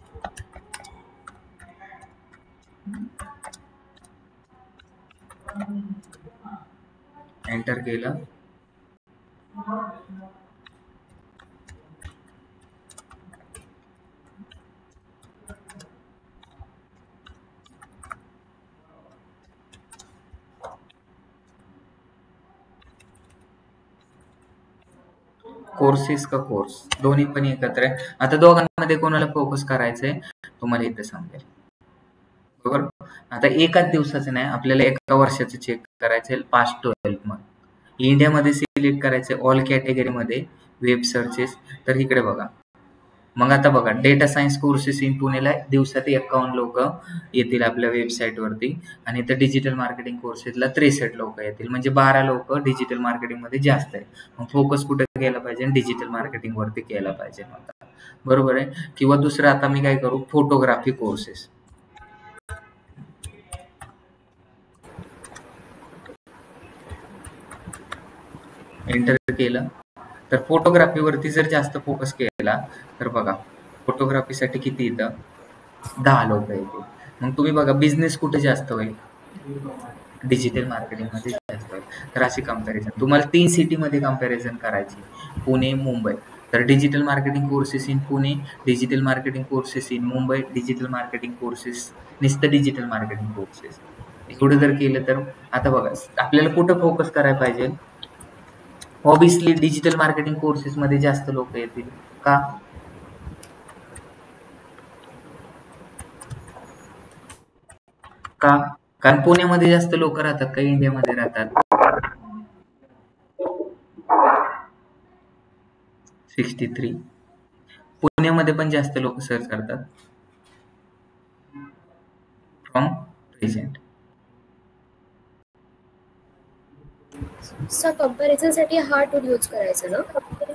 एंटर केलं. कोर्सेस का कोर्स, दोन्ही पण एकत्र आहे. आता दोघांमध्ये कोणाला फोकस करायचंय तुम्हाला इथे समजेल. बरोबर. आता एकाच दिवसाचं नाही, आपल्याला एका वर्षाचं चेक करायचंय. पास्ट 12 मंथ इंडियामध्ये सिलेक्ट करायचंय, ऑल कॅटेगरीमध्ये वेब सर्चेस. तर इकडे बघा. मग आता बघा, डेटा सायन्स कोर्सेस इन पुणेला दिवसात 51 लोक येतील आपल्या वेबसाईटवरती, आणि इथं डिजिटल मार्केटिंग कोर्सेसला 63 लोक येतील. म्हणजे 12 लोक डिजिटल मार्केटिंगमध्ये जास्त आहे. मग फोकस कुठे केला पाहिजे? डिजिटल मार्केटिंग वरती केला पाहिजे. बरोबर आहे. किंवा दुसरं आता मी काय करू? फोटोग्राफी कोर्सेस एंटर केलं. तर फोटोग्राफीवरती जर जास्त फोकस केला तर बघा, फोटोग्राफीसाठी किती येतं? 10 लोक येतील. मग तुम्ही बघा, बिझनेस कुठे जास्त होईल? डिजिटल मार्केटिंगमध्ये जास्त होईल. तर अशी कम्पॅरिझन तुम्हाला 3 सिटीमध्ये कम्पॅरिझन करायची, पुणे, मुंबई. तर digital marketing courses in Pune, digital marketing courses in Mumbai, digital marketing courses, नुसतं डिजिटल मार्केटिंग कोर्सेस. एवढं जर केलं तर आता बघा, आपल्याला कुठं फोकस करायला पाहिजे? ऑब्विसली डिजिटल मार्केटिंग कोर्सेस मध्ये जास्त लोक येतील. का? कारण पुण्यामध्ये जास्त लोक राहतात का इंडियामध्ये राहतात? 63. पुण्यामध्ये पण जास्त लोक सर्च करतात फ्रॉम प्रेझेंट. सर कंपॅरिझनसाठी हा टूल यूज करायचा ना?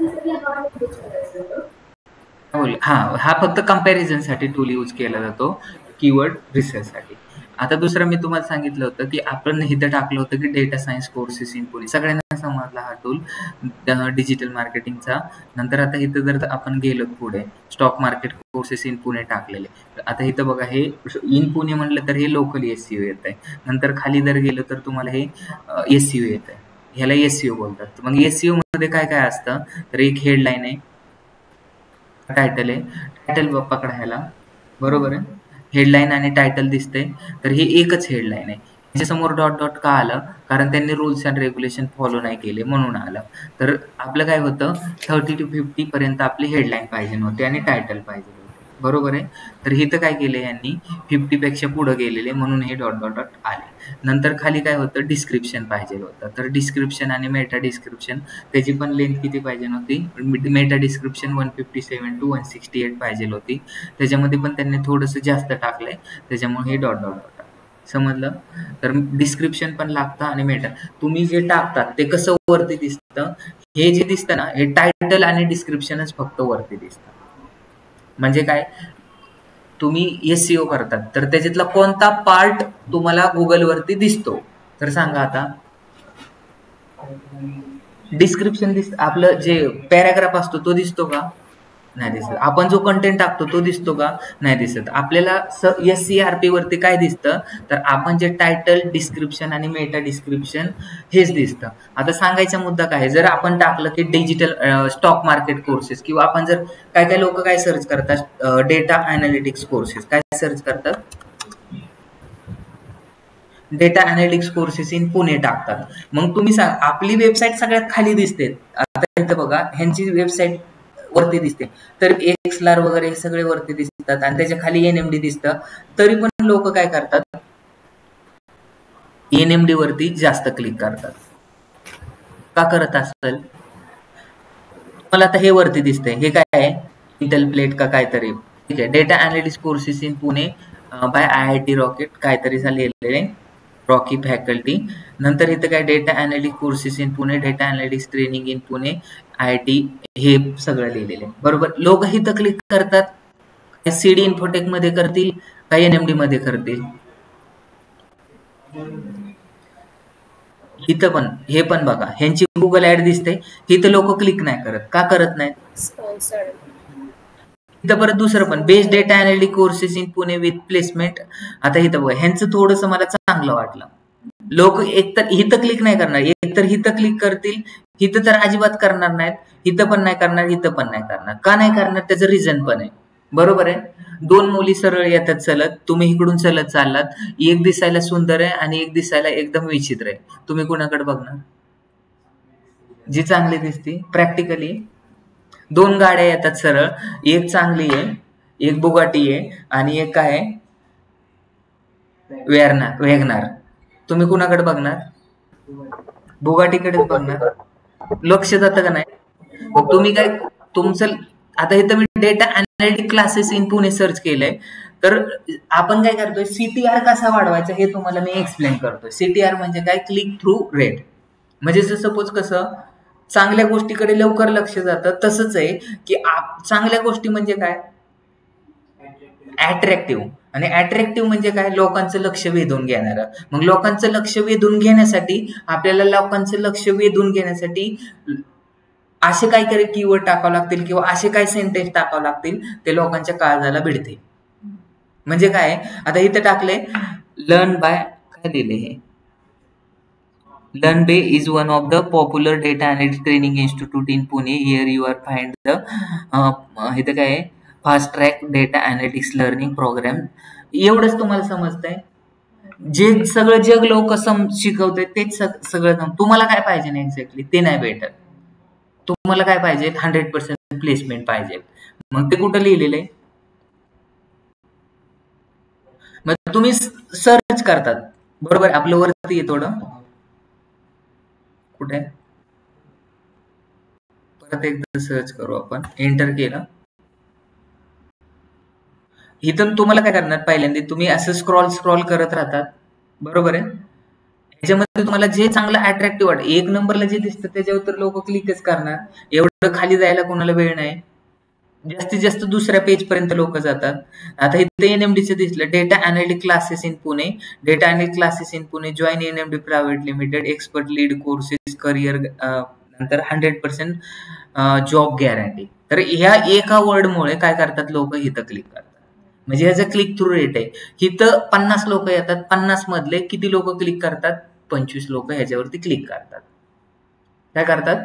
हा फक्त कंपॅरिझन साठी टूल यूज केला जातो, कीवर्ड रिसर्च साठी. आता दुसरं मी तुम्हाला सांगितलं होतं की आपण इथं टाकलं होतं की data science courses in Pune. सगळ्यांना समजला हा टूल डिजिटल मार्केटिंगचा. नंतर आता इथं जर आपण गेलो पुढे, stock market courses in Pune टाकलेले. आता इथं बघा, हे इन पुणे म्हणलं तर हे लोकल SEO येत आहे. नंतर खाली जर गेलं तर तुम्हाला हे SEO येत आहे. ह्याला SEO बोलतात. मग SEO मध्ये काय काय असतं, तर एक हेडलाईन आहे, टायटल आहे. टायटल पकडा ह्याला, बरोबर आहे. हेडलाईन आणि टायटल दिसते, तर हे एकच हेडलाईन आहे. त्याच्यासमोर डॉट डॉट का आलं, कारण त्यांनी रूल्स अँड रेग्युलेशन फॉलो नाही केले म्हणून आलं. तर आपलं काय होतं, 30 to 50 पर्यंत आपली हेडलाईन पाहिजे नव्हती आणि टायटल पाहिजे होते, बरोबर आहे. तर इथं काय केले यांनी, 50 पेक्षा पुढे गेलेले म्हणून हे डॉट डॉट डॉट आले. नंतर खाली काय होतं, डिस्क्रिप्शन पाहिजे होतं. तर डिस्क्रिप्शन आणि मेटा डिस्क्रिप्शन, त्याची पण लेंथ किती पाहिजे नव्हती, मेटा डिस्क्रिप्शन 157 to 168 पाहिजे होती. त्याच्यामध्ये पण त्यांनी थोडंसं जास्त टाकलंय, त्याच्यामुळे हे डॉट डॉट डॉट. समजलं. तर डिस्क्रिप्शन पण लागतं आणि मेटा. तुम्ही जे टाकतात ते कसं वरती दिसतं, हे जे दिसतं ना, हे टायटल आणि डिस्क्रिप्शनच फक्त वरती दिसतं. म्हणजे काय, तुम्ही SEO करतात तर त्याच्यातला कोणता पार्ट तुम्हाला गुगल वरती दिसतो, तर सांगा आता. डिस्क्रिप्शन आपलं जे पॅराग्राफ असतो तो दिसतो का, नाही दिसत. आपण जो कंटेंट टाकतो तो दिसतो का, नाही दिसत. आपल्याला SERP वरती काय दिसतं, तर आपण जे टायटल, डिस्क्रिप्शन आणि मेटा डिस्क्रिप्शन हेच दिसतं. आता सांगायचा मुद्दा काय, जर आपण टाकलं की डिजिटल स्टॉक मार्केट कोर्सेस, किंवा आपण जर काय लोक काय सर्च करतात, डेटा अनालिटिक्स कोर्सेस, काय सर्च करतात, data analytics courses in Pune टाकतात. मग तुम्ही सांग, आपली वेबसाईट सगळ्यात खाली दिसते. आता इथं बघा, ह्यांची वेबसाईट वरती दिसते, तर एक्सलार वगैरे सगळे वरती दिसतात आणि त्याच्या खाली NMD दिसतं. तरी पण लोक काय करतात, NMD वरती जास्त क्लिक करतात. का करत असेल, मला आता हे वरती दिसतंय, हे काय आहे, इंटेल प्लेट का काहीतरी, ठीक आहे. Data analytics courses in Pune by IIT rocket काहीतरी लिहिलेले, रॉकी फॅकल्टी. नंतर इथं काय, data analytics courses in Pune, data analytics training in Pune IIT, हे सगळं लिहिलेलं आहे, बरोबर. लोक इथं क्लिक करतात, CD इन्फोटेक मध्ये करतील, काही NMD मध्ये करतील. इथं पण, हे पण बघा, ह्यांची गुगल ऍड दिसते, इथं लोक क्लिक नाही करत. का करत नाहीत, स्पॉन्सर्ड. इथं परत दुसरं पण, best data analytics courses in Pune with placement. आता इथं बघा, ह्यांचं थोडंसं मला चांगलं वाटलं. लोक एकतर इथं क्लिक नाही करणार, एकतर इथं क्लिक करतील, इथं तर अजिबात करणार नाहीत, इथं पण नाही करणार, इथं पण नाही करणार. का नाही करणार, त्याचं रिझन पण आहे, बरोबर आहे. 2 मुली सरळ येतात चलत, तुम्ही इकडून चलत चाललात, एक दिसायला सुंदर आहे आणि एक दिसायला एकदम विचित्र आहे. तुम्ही कुणाकडे बघणार, जी चांगली दिसती. प्रॅक्टिकली 2 गाड्या येतात सरळ, एक चांगली आहे, एक बुगाटी आहे आणि एक काय आहे, वेगनार. तुम्ही कुणाकडे बघणार, बुगाटीकडेच बघणार. लक्ष जातं का नाही. मग तुम्ही काय, तुमचं आता इथं मी data analytics classes in Pune search केलंय, तर आपण काय करतोय, CTR कसा वाढवायचा हे तुम्हाला मी एक्सप्लेन करतोय. CTR म्हणजे काय, क्लिक थ्रू रेट. म्हणजे सपोज कसं, चांगल्या गोष्टीकडे लवकर लक्ष जातं, तसंच आहे की चांगल्या गोष्टी म्हणजे काय, अट्रॅक्टिव्ह. आणि अट्रॅक्टिव्ह म्हणजे काय, लोकांचं लक्ष वेधून घेणारं. मग लोकांचं लक्ष वेधून घेण्यासाठी, आपल्याला लोकांचं लक्ष वेधून घेण्यासाठी असे काहीतरी कीवर्ड टाकावं लागतील, किंवा असे काही सेंटेन्स टाकावं लागतील, ते लोकांच्या काळजाला भिडते. म्हणजे काय, आता इथे टाकले, लर्न बाय, काय दिले हे, LearnBay is one of the popular data analytics training institute in Pune. Here you are find the इथं काय आहे, fast track data analytics learning program. एवढंच तुम्हाला समजतंय, जे सगळं जग लोक शिकवते तेच सगळं. तुम्हाला काय पाहिजे ना एक्झॅक्टली, ते नाही भेटत. तुम्हाला काय पाहिजे, 100% प्लेसमेंट पाहिजे. मग ते कुठं लिहिलेलं आहे, मग तुम्ही सर्च करतात, बरोबर. आपलं वरती आहे थोडं, कुठे, परत एकदा सर्च करू आपण, एंटर केलं. इथून तुम्हाला काय करणार, पहिल्यांदा तुम्ही असं स्क्रॉल करत राहतात, बरोबर आहे. ह्याच्यामध्ये तुम्हाला जे चांगलं अट्रॅक्टिव्ह वाटतं, एक नंबरला जे दिसतं त्याच्यावर तर लोक क्लिकच करणार. एवढं खाली जायला कोणाला वेळ नाही. जास्तीत जास्त दुसऱ्या पेज पर्यंत लोक जातात. आता इथे एनएमडीचं दिसलं, data analytic classes in Pune, data analytic classes in Pune, join NMD private limited, expert lead courses, career, नंतर 100% जॉब गॅरंटी. तर ह्या एका वर्डमुळे काय करतात लोक, इथं क्लिक करतात. म्हणजे ह्याचा क्लिक थ्रू रेट आहे. इथं 50 लोक येतात, 50 मधले किती लोक क्लिक करतात, 25 लोक ह्याच्यावरती क्लिक करतात. काय करतात,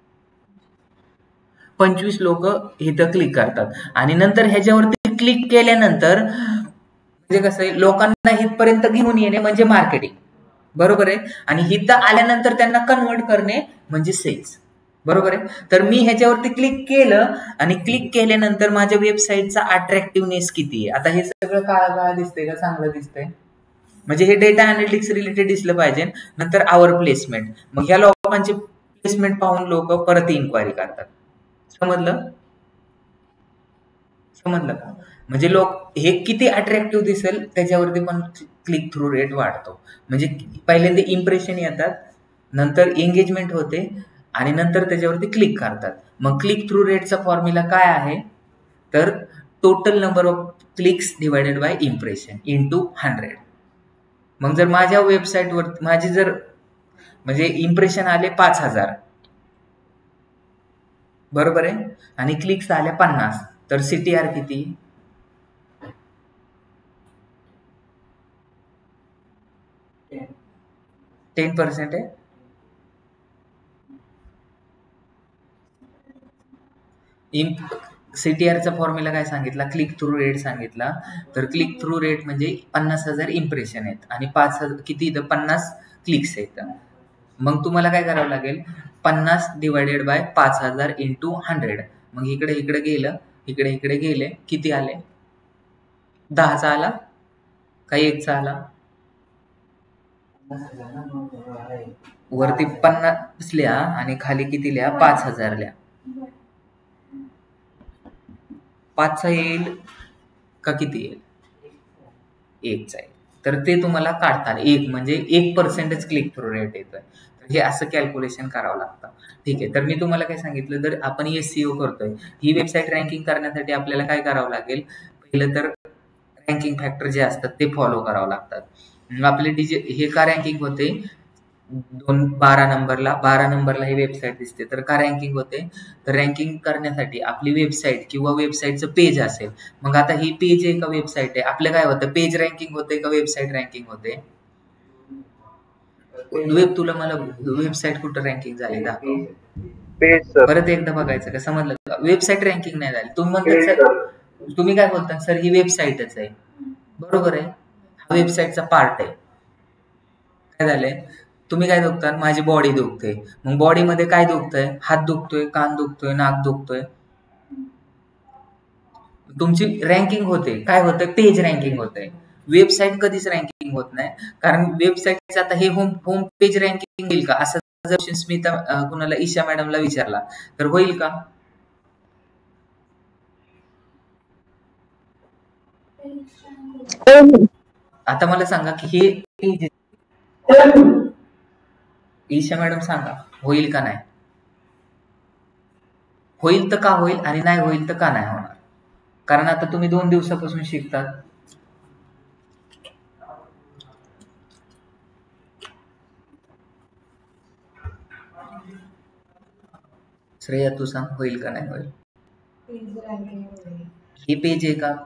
25 लोक इथं क्लिक करतात. आणि नंतर ह्याच्यावरती क्लिक केल्यानंतर म्हणजे कसं आहे, लोकांना इथपर्यंत घेऊन येणे म्हणजे मार्केटिंग, बरोबर आहे. आणि इथं आल्यानंतर त्यांना कन्वर्ट करणे म्हणजे सेल्स, बरोबर आहे. तर मी ह्याच्यावरती क्लिक केलं आणि क्लिक केल्यानंतर माझ्या वेबसाईटचा अट्रॅक्टिव्हनेस किती आहे. आता हे सगळं काळा दिसतंय का, चांगलं दिसतंय, म्हणजे हे डेटा अनालिटिक्स रिलेटेड दिसलं पाहिजे. नंतर आवर प्लेसमेंट, मग ह्या लोकांचे प्लेसमेंट पाहून लोक परत इन्क्वायरी करतात. समजलं का? म्हणजे लोक हे किती अट्रॅक्टिव्ह दिसेल त्याच्यावरती पण क्लिक थ्रू रेट वाढतो. म्हणजे पहिल्यांदा इम्प्रेशन येतात, नंतर एंगेजमेंट होते आणि नंतर त्याच्यावरती क्लिक करतात. मग क्लिक थ्रू रेटचा फॉर्म्युला काय आहे, तर total number of clicks divided by impression into 100. मग जर माझ्या वेबसाईटवर माझी जर म्हणजे इम्प्रेशन आले 5000, बरोबर आहे, आणि क्लिक्स आल्या 50, तर CTR किती, 10% आहे. CTRचा फॉर्म्युला काय सांगितला, क्लिक थ्रू रेट सांगितला. तर क्लिक थ्रू रेट म्हणजे 50,000 इम्प्रेशन आहेत आणि 5,000 किती इथं 50 क्लिक्स आहेत. मग तुम्हाला काय करावं लागेल, 50 डिवायडेड बाय 5000 इंटू 100. मग इकडे गेलं, इकडे गेले, किती आले, 10चा आला का 1चा आला, वरती 50 लिहा आणि खाली किती लिहा, 5000 लिहा. 5चा येईल का किती येईल, 1चा येईल. तर ते तुम्हाला काढता आले. 1 म्हणजे 1% क्लिक थ्रू रेट येतोय. हे असं कॅल्क्युलेशन करावं लागतं. ठीक आहे. तर मी तुम्हाला काय सांगितलं, तर आपण SEO करतोय, ही वेबसाईट रँकिंग करण्यासाठी आपल्याला काय करावं लागेल, पहिलं तर रँकिंग फॅक्टर जे असतात ते फॉलो करावं लागतात. आपले हे का रँकिंग होते, 12 नंबरला ही वेबसाईट दिसते. तर का रँकिंग होते, तर रँकिंग करण्यासाठी आपली वेबसाईट किंवा वेबसाईटचं पेज असेल. मग आता ही पेज आहे का वेबसाईट आहे, आपलं काय होतं, पेज रँकिंग होते का वेबसाईट रँकिंग होते. तुला मला वेबसाईट कुठं रँकिंग झाली दाखव, पेज सर. परत एकदा बघायचं का, समजलं का, वेबसाईट रँकिंग नाही झाली. तुम्ही म्हणता सर, तुम्ही काय बोलता सर, ही वेबसाईटच आहे, बरोबर आहे, हा वेबसाईटचा पार्ट आहे. काय झालंय, तुम्ही काय दुखता, माझी बॉडी दुखते. मग बॉडीमध्ये काय दुखतंय, हात दुखतोय, कान दुखतोय, नाक दुखतोय. तुमची रँकिंग होते, काय होतं, पेज रँकिंग होतंय. वेबसाईट कधीच रँकिंग होत नाही, कारण वेबसाईटचं आता हे होम पेज रँकिंग होईल का, असं जर स्मिता कुणाला ईशा मॅडमला विचारला तर होईल का, आता मला सांगा की हे पेज, ईशा मॅडम सांगा होईल का नाही, होईल तर का होईल आणि नाही होईल तर का नाही होणार. कारण आता तुम्ही 2 दिवसापासून शिकतात. श्रेया तू सांग, होईल का नाही होईल, हे पेज आहे का,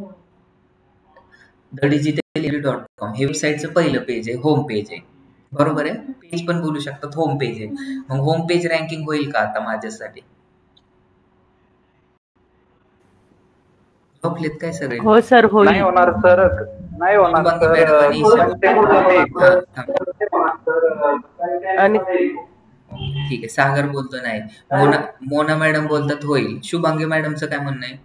thedigital.com हे वेबसाईटचं पहिलं पेज आहे, होम पेज आहे, बरोबर आहे. पेज पण बोलू शकतात, होम पेज आहे. मग होम पेज रँकिंग होईल का आता माझ्यासाठी, झोपलेत काय सगळे, हो सर होईल. नाही होणार सर, नाही होणार शुभांगी सर. मॅडम आणि ईशा. आणि ठीक आहे, सागर बोलतो नाही, मोना मॅडम बोलतात होईल. शुभांगी मॅडमचं काय म्हणणं आहे,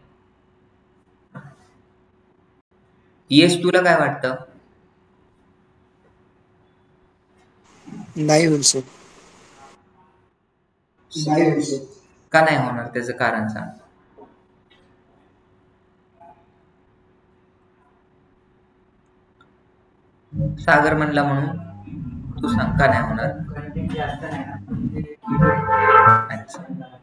येस, तुला काय वाटतं, नाही होईल सर. का नाही होणार, त्याचं कारण सांग. सागर म्हणला म्हणून तू सांग का नाही होणार? अच्छा,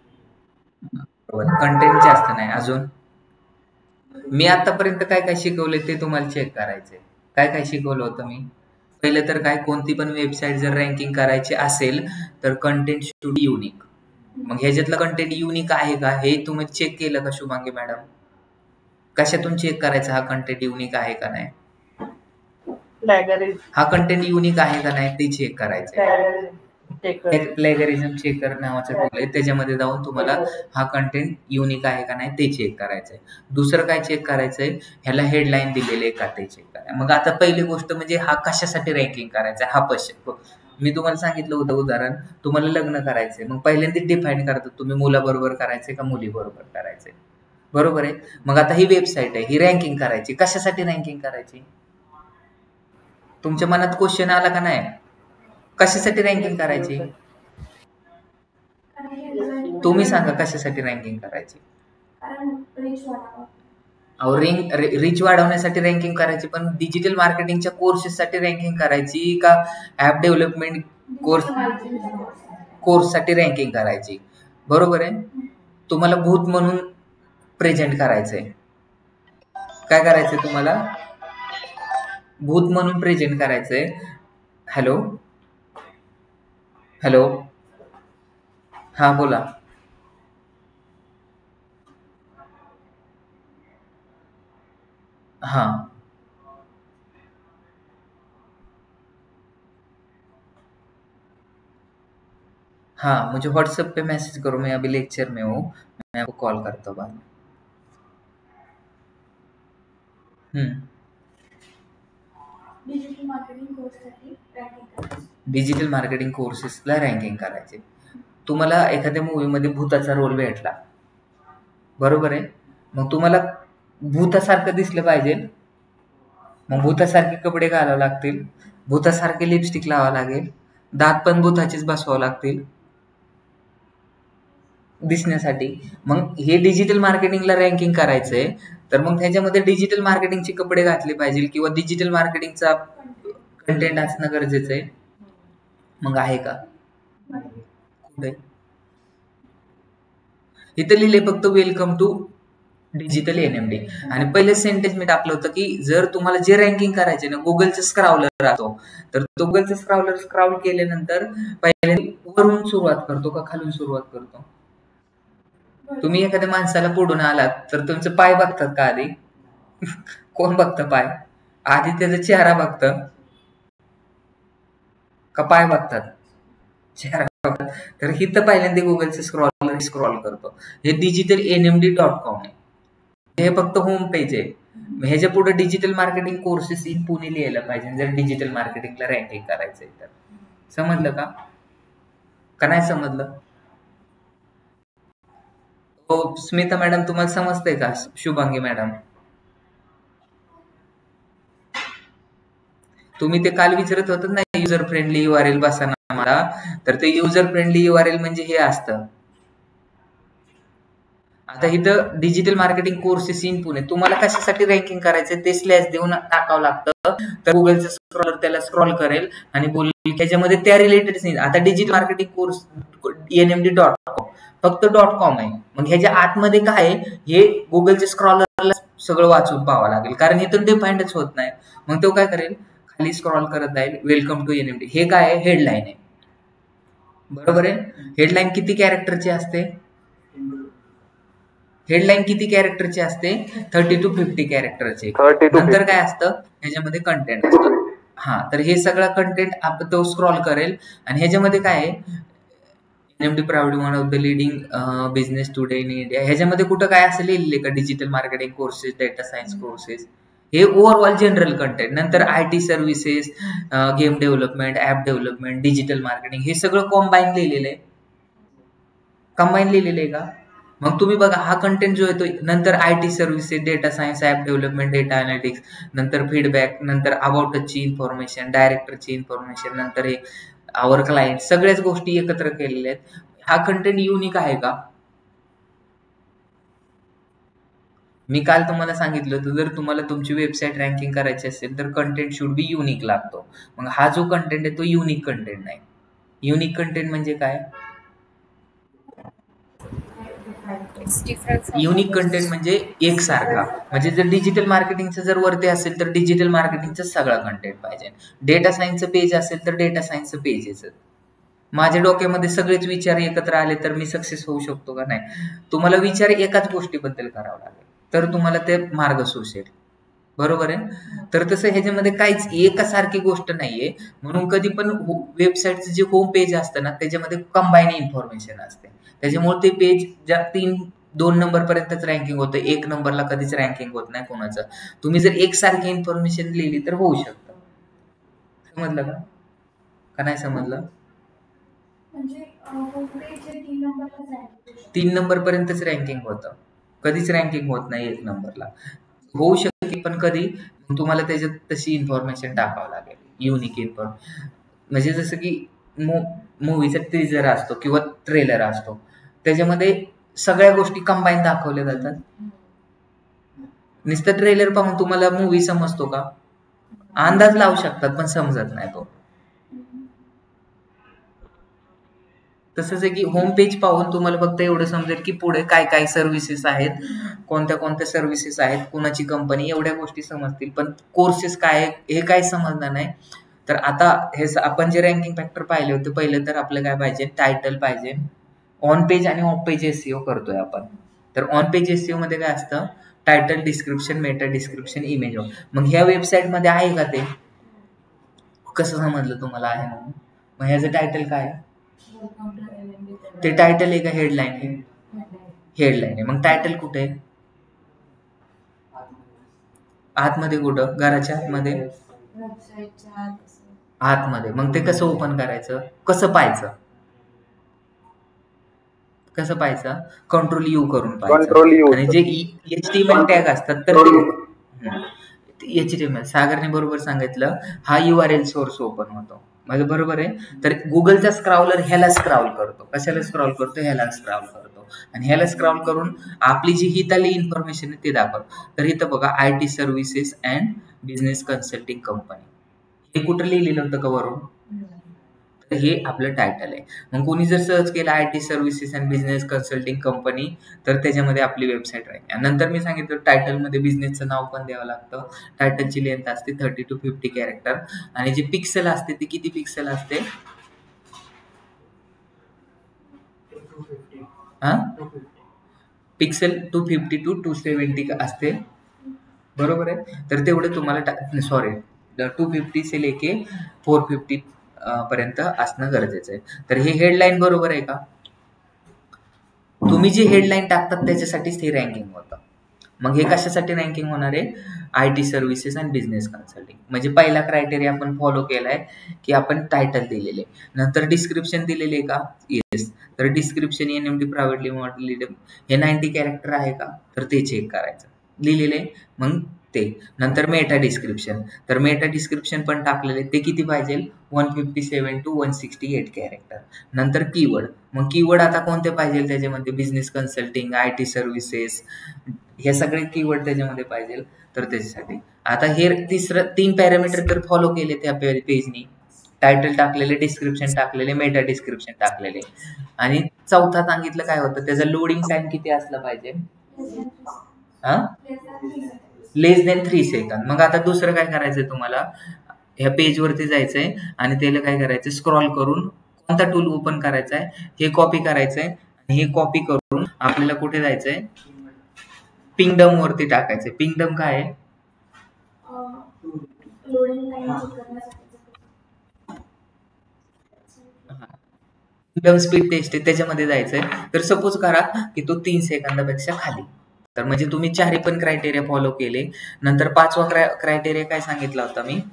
कंटेंट जास्त नाही. अजून मी आतापर्यंत काय काय शिकवले ते तुम्हाला चेक करायचंय. काय काय शिकवलं होतं मी? पहिलं तर काय, कोणती पण वेबसाईट जर रँकिंग करायची असेल तर कंटेंट शुड बी युनिक. मग ह्याच्यातलं कंटेंट युनिक आहे का हे तुम्ही चेक केलं का शुभांगी मॅडम? कशातून चेक करायचं हा कंटेंट युनिक आहे का नाही? हा कंटेंट युनिक आहे का नाही ते चेक करायचंय. प्लेगरिझम चेकर नावाचं टूल आहे, त्याच्यामध्ये जाऊन तुम्हाला हा कंटेंट युनिक आहे का नाही ते चेक करायचंय. दुसरं काय चेक करायचंय, ह्याला हेडलाईन दिलेले आहे का ते चेक करा. मग आता पहिली गोष्ट म्हणजे हा कशासाठी रँकिंग करायचा हा प्रश्न. मी तुम्हाला सांगितलं होतं उदाहरण, तुम्हाला लग्न करायचंय, मग पहिल्यांदा डिफाईन करतात तुम्ही मुलाबरोबर करायचंय का मुलीबरोबर करायचंय, बरोबर आहे. मग आता ही वेबसाईट आहे, ही रँकिंग करायची, कशासाठी रँकिंग करायची? तुमच्या मनात क्वेश्चन आला का नाही? कशासाठी रँकिंग करायची? तुम्ही सांगा कशासाठी रँकिंग करायची? अहो रिच वाढवण्यासाठी रँकिंग करायची, पण डिजिटल मार्केटिंगच्या कोर्सेससाठी रँकिंग करायची का ऍप डेव्हलपमेंट कोर्ससाठी रँकिंग करायची? बरोबर आहे. तुम्हाला भूत म्हणून प्रेझेंट करायचंय. काय करायचंय तुम्हाला? भूत म्हणून प्रेझेंट करायचंय. हॅलो हॅलो, हा बोला. हाँ हाँ, मुझे व्हाट्सएप पे मैसेज करो, मैं अभी लेक्चर में हूँ, मैं आपको कॉल करता हूँ बाद में. डिजिटल मार्केटिंग कोर्सेसला रँकिंग करायचे. तुम्हाला एखाद्या मूवीमध्ये भूताचा रोल भेटला, बरोबर आहे. मग तुम्हाला भूतासारखं दिसलं पाहिजे, मग भूतासारखे कपडे घालावे लागतील, भूतासारखे लिपस्टिक लावावं लागेल, दात पण भूताचेच बसवावं लागतील दिसण्यासाठी. मग हे डिजिटल मार्केटिंगला रँकिंग करायचंय, तर मग त्याच्यामध्ये डिजिटल मार्केटिंगचे कपडे घातले पाहिजे किंवा डिजिटल मार्केटिंगचा कंटेंट असणं गरजेचं आहे. मग आहे का? कुठे? इथं लिहिले फक्त वेलकम टू डिजिटल NMD. आणि पहिले सेंटेन्स मी टाकलं होतं की जर तुम्हाला जे रँकिंग करायचे ना, गुगलचं स्क्रावलर राहतो, तर तो गुगलचं स्क्रावलर स्क्राउल केल्यानंतर पहिले वरून सुरुवात करतो का खालून सुरुवात करतो? तुम्ही एखाद्या माणसाला पुढून आलात तर तुमचं पाय बघतात का आधी? कोण बघतं पाय? आधी त्याचा चेहरा बघतं का पाय बघतात? चेहरा बघतात. तर हिथं पहिल्यांदा गुगलचं स्क्रॉल करतो. हे digital NMD.com आहे. हे फक्त होम पेज आहे. ह्याच्या पुढे digital marketing courses in Pune लिहायला पाहिजे जर डिजिटल मार्केटिंगला रँकिंग करायचंय तर. समजलं का नाही समजलं? हो स्मिता मॅडम, तुम्हाला समजतंय का? शुभांगी मॅडम, तुम्ही ते काल विचारत होतात ना युजर फ्रेंडली URL बसा ना मला, तर ते युजर फ्रेंडली URL म्हणजे हे असतं. आता इथं digital marketing courses in Pune, तुम्हाला कशासाठी रँकिंग करायचं ते स्लॅश देऊन टाकावं लागतं, तर गुगलचं स्क्रॉलर त्याला स्क्रॉल करेल आणि बोलेल त्याच्यामध्ये त्या रिलेटेड नाही. आता डिजिटल मार्केटिंग कोर्स NMD.com फक्त .com आहे. मग ह्याच्या आतमध्ये काय आहे हे गुगलच्या स्क्रॉलरला सगळं वाचून पाहावं लागेल, कारण इथं डिफाईंडच होत नाही. मग तो काय करेल, खाली स्क्रॉल करत जाईल, वेलकम टू NMD. हे काय आहे? हेडलाईन आहे, बरोबर आहे. हेडलाईन किती कॅरेक्टरची असते? हेडलाईन किती कॅरेक्टरची असते? 30 to 50 कॅरेक्टरचे. नंतर काय असतं ह्याच्यामध्ये? कंटेंट असतं. हा, तर हे सगळं कंटेंट तो स्क्रॉल करेल आणि ह्याच्यामध्ये काय आहे, NMD proud one of the leading business today in India. ह्याच्यामध्ये कुठं काय असं लिहिलेलं का digital marketing courses, data science courses? हे ओव्हरऑल जनरल कंटेंट. नंतर IT services, game development, app development, digital marketing, हे सगळं कॉम्बाईन लिहिलेलं आहे. कंबाईन लिहिलेलं आहे का? मग तुम्ही बघा हा कंटेंट जो येतो, नंतर IT services, data science, app development, data analytics, नंतर फीडबॅक, नंतर अबाउट ची इन्फॉर्मेशन, डायरेक्टरची इन्फॉर्मेशन, नंतर हे आवर क्लायंट, सगळ्याच गोष्टी एकत्र केलेल्या आहेत. हा कंटेंट युनिक आहे का? मी काल तुम्हाला सांगितलं होतं, जर तुम्हाला तुमची वेबसाईट रँकिंग करायची असेल तर कंटेंट शुड बी युनिक लागतो. मग हा जो कंटेंट आहे तो युनिक कंटेंट नाही. युनिक कंटेंट म्हणजे काय? युनिक कंटेंट म्हणजे एकसारखा. म्हणजे जर डिजिटल मार्केटिंगचं जर वरती असेल तर डिजिटल मार्केटिंगचं सगळा कंटेंट पाहिजे. डेटा सायन्सचं पेज असेल तर डेटा सायन्सचं पेजेस. माझ्या डोक्यामध्ये सगळेच विचार एकत्र आले तर मी सक्सेस होऊ शकतो का? नाही. तुम्हाला विचार एकाच गोष्टीबद्दल करावा लागेल तर तुम्हाला ते मार्ग सुचेल. बरोबर आहे. तर तसं ह्याच्यामध्ये काहीच एकासारखी गोष्ट नाहीये. म्हणून कधी पण वेबसाईटचं जे होम पेज असतं ना त्याच्यामध्ये कंबाईन इन्फॉर्मेशन असते. त्याच्यामुळे ते पेज ज्या 2 नंबर पर्यंतच रँकिंग होतं. 1 नंबरला कधीच रँकिंग होत नाही कोणाचं. तुम्ही जर एकसारखी इन्फॉर्मेशन लिहिली तर होऊ शकतं. समजलं का नाही समजलं? 3 नंबर पर्यंतच रँकिंग होतं. कधीच रँकिंग होत नाही 1 नंबरला. होऊ शकते पण कधी तुम्हाला त्याच्यात तशी इन्फॉर्मेशन टाकावं लागेल. युनिक इन्फॉर्मेशन म्हणजे जसं की मूवीचा टीजर असतो किंवा ट्रेलर असतो. त्याच्यामध्ये सगळ्या गोष्टी कंबाईन दाखवल्या जातात. नुसतं ट्रेलर पाहून तुम्हाला मूवी समजतो का? अंदाज लावू शकतात पण समजत नाही तो. तसंच आहे की होम पेज पाहून तुम्हाला फक्त एवढं समजेल की पुढे काय काय सर्व्हिसेस आहेत, कोणत्या कोणत्या सर्व्हिसेस आहेत, कुणाची कंपनी, एवढ्या गोष्टी समजतील. पण कोर्सेस काय हे काय समजणार नाही. तर आता हे आपण जे रँकिंग फॅक्टर पाहिले होते, पहिलं तर आपलं काय पाहिजे? टायटल पाहिजे. ऑन पेज आणि ऑफ पेज एसईओ करतोय आपण. तर ऑन पेज एसईओ मध्ये काय असतं? Title, description, meta description, image. मग ह्या वेबसाईट मध्ये आहे का ते? कसं समजलं तुम्हाला आहे म्हणून? मग ह्याचं टायटल काय आहे? ते टायटल आहे का हेडलाईन आहे? हेडलाईन आहे. मग टायटल कुठे आहे? आतमध्ये कुठं? घराच्या आतमध्ये? आतमध्ये. मग ते कसं ओपन करायचं? कसं पाहायचं? कसं पाहायचं? कंट्रोल यू करून पाहायचं. आणि जे HTML टॅग असतात तर HTML सागरने बरोबर सांगितलं, हा URL सोर्स ओपन होतो. म्हणजे बरोबर आहे. तर गुगलचा स्क्रॉलर ह्याला स्क्रॉल करतो. कशाला स्क्रॉल करतो? ह्याला स्क्रॉल करतो. आणि ह्याला स्क्रॉल करून आपली जी हिताली इन्फॉर्मेशन आहे ते दाखवतो. तर इथं बघा, IT services and business consulting company. हे कुठं लिहिलेलं होतं का वरून? तर हे आपलं टायटल आहे. मग कोणी जर सर्च केलं IT services and business consulting company तर त्याच्यामध्ये आपली वेबसाईट राहील. नंतर मी सांगितलं टायटलमध्ये बिझनेसचं नाव पण द्यावं लागतं. टायटलची लेंथ असते 30 to 50 कॅरेक्टर. आणि जी पिक्सेल असते ती किती पिक्सेल असते? पिक्सेल 250 to 270 असते. बरोबर आहे. तर तेवढे तुम्हाला सॉरी 250 से लेके 450 पर्यंत असणं गरजेचं आहे. तर हे हेडलाईन बरोबर आहे का? तुम्ही जी हेडलाईन टाकतात त्याच्यासाठीच हे रँकिंग होतं. मग हे कशासाठी रँकिंग होणार आहे? IT services and business consulting. म्हणजे पहिला क्रायटेरिया आपण फॉलो केलाय की आपण टायटल दिलेले, नंतर डिस्क्रिप्शन दिलेले का? येस. तर डिस्क्रिप्शन NMD प्रायव्हेटली मॉडेल हे 90 कॅरेक्टर आहे का? तर ते चेक करायचं. लिहिलेले मग ते. नंतर मेटा डिस्क्रिप्शन. तर मेटा डिस्क्रिप्शन पण टाकलेले, ते किती पाहिजे? 157 to 168 कॅरेक्टर. नंतर कीवर्ड. मग कीवर्ड आता कोणते पाहिजे त्याच्यामध्ये? बिझनेस कन्सल्टिंग, IT सर्व्हिसेस, हे सगळे कीवर्ड त्याच्यामध्ये पाहिजे. तर त्याच्यासाठी आता हे 3 पॅरामीटर तर फॉलो केले त्या पेजनी. टायटल टाकलेले, डिस्क्रिप्शन टाकलेले, मेटा डिस्क्रिप्शन टाकलेले. आणि चौथा सांगितलं काय होतं? त्याचा लोडिंग टाइम किती असला पाहिजे? Less than 3 second. मग आता दुसरं काय करायचंय तुम्हाला? ह्या पेजवरती जायचंय आणि त्याला काय करायचं? स्क्रॉल करून कोणता टूल ओपन करायचा आहे हे कॉपी करायचंय. आणि हे कॉपी करून आपल्याला कुठे जायचंय? पिंगडम वरती टाकायचंय. पिंगडम काय आहे? पिंगडम स्पीड टेस्ट आहे, त्याच्यामध्ये जायचंय. तर सपोज करा की तो 3 सेकंदापेक्षा खाली. तर म्हणजे तुम्ही 4 पण क्रायटेरिया फॉलो केले. नंतर 5वा क्रायटेरिया काय सांगितला होता मी?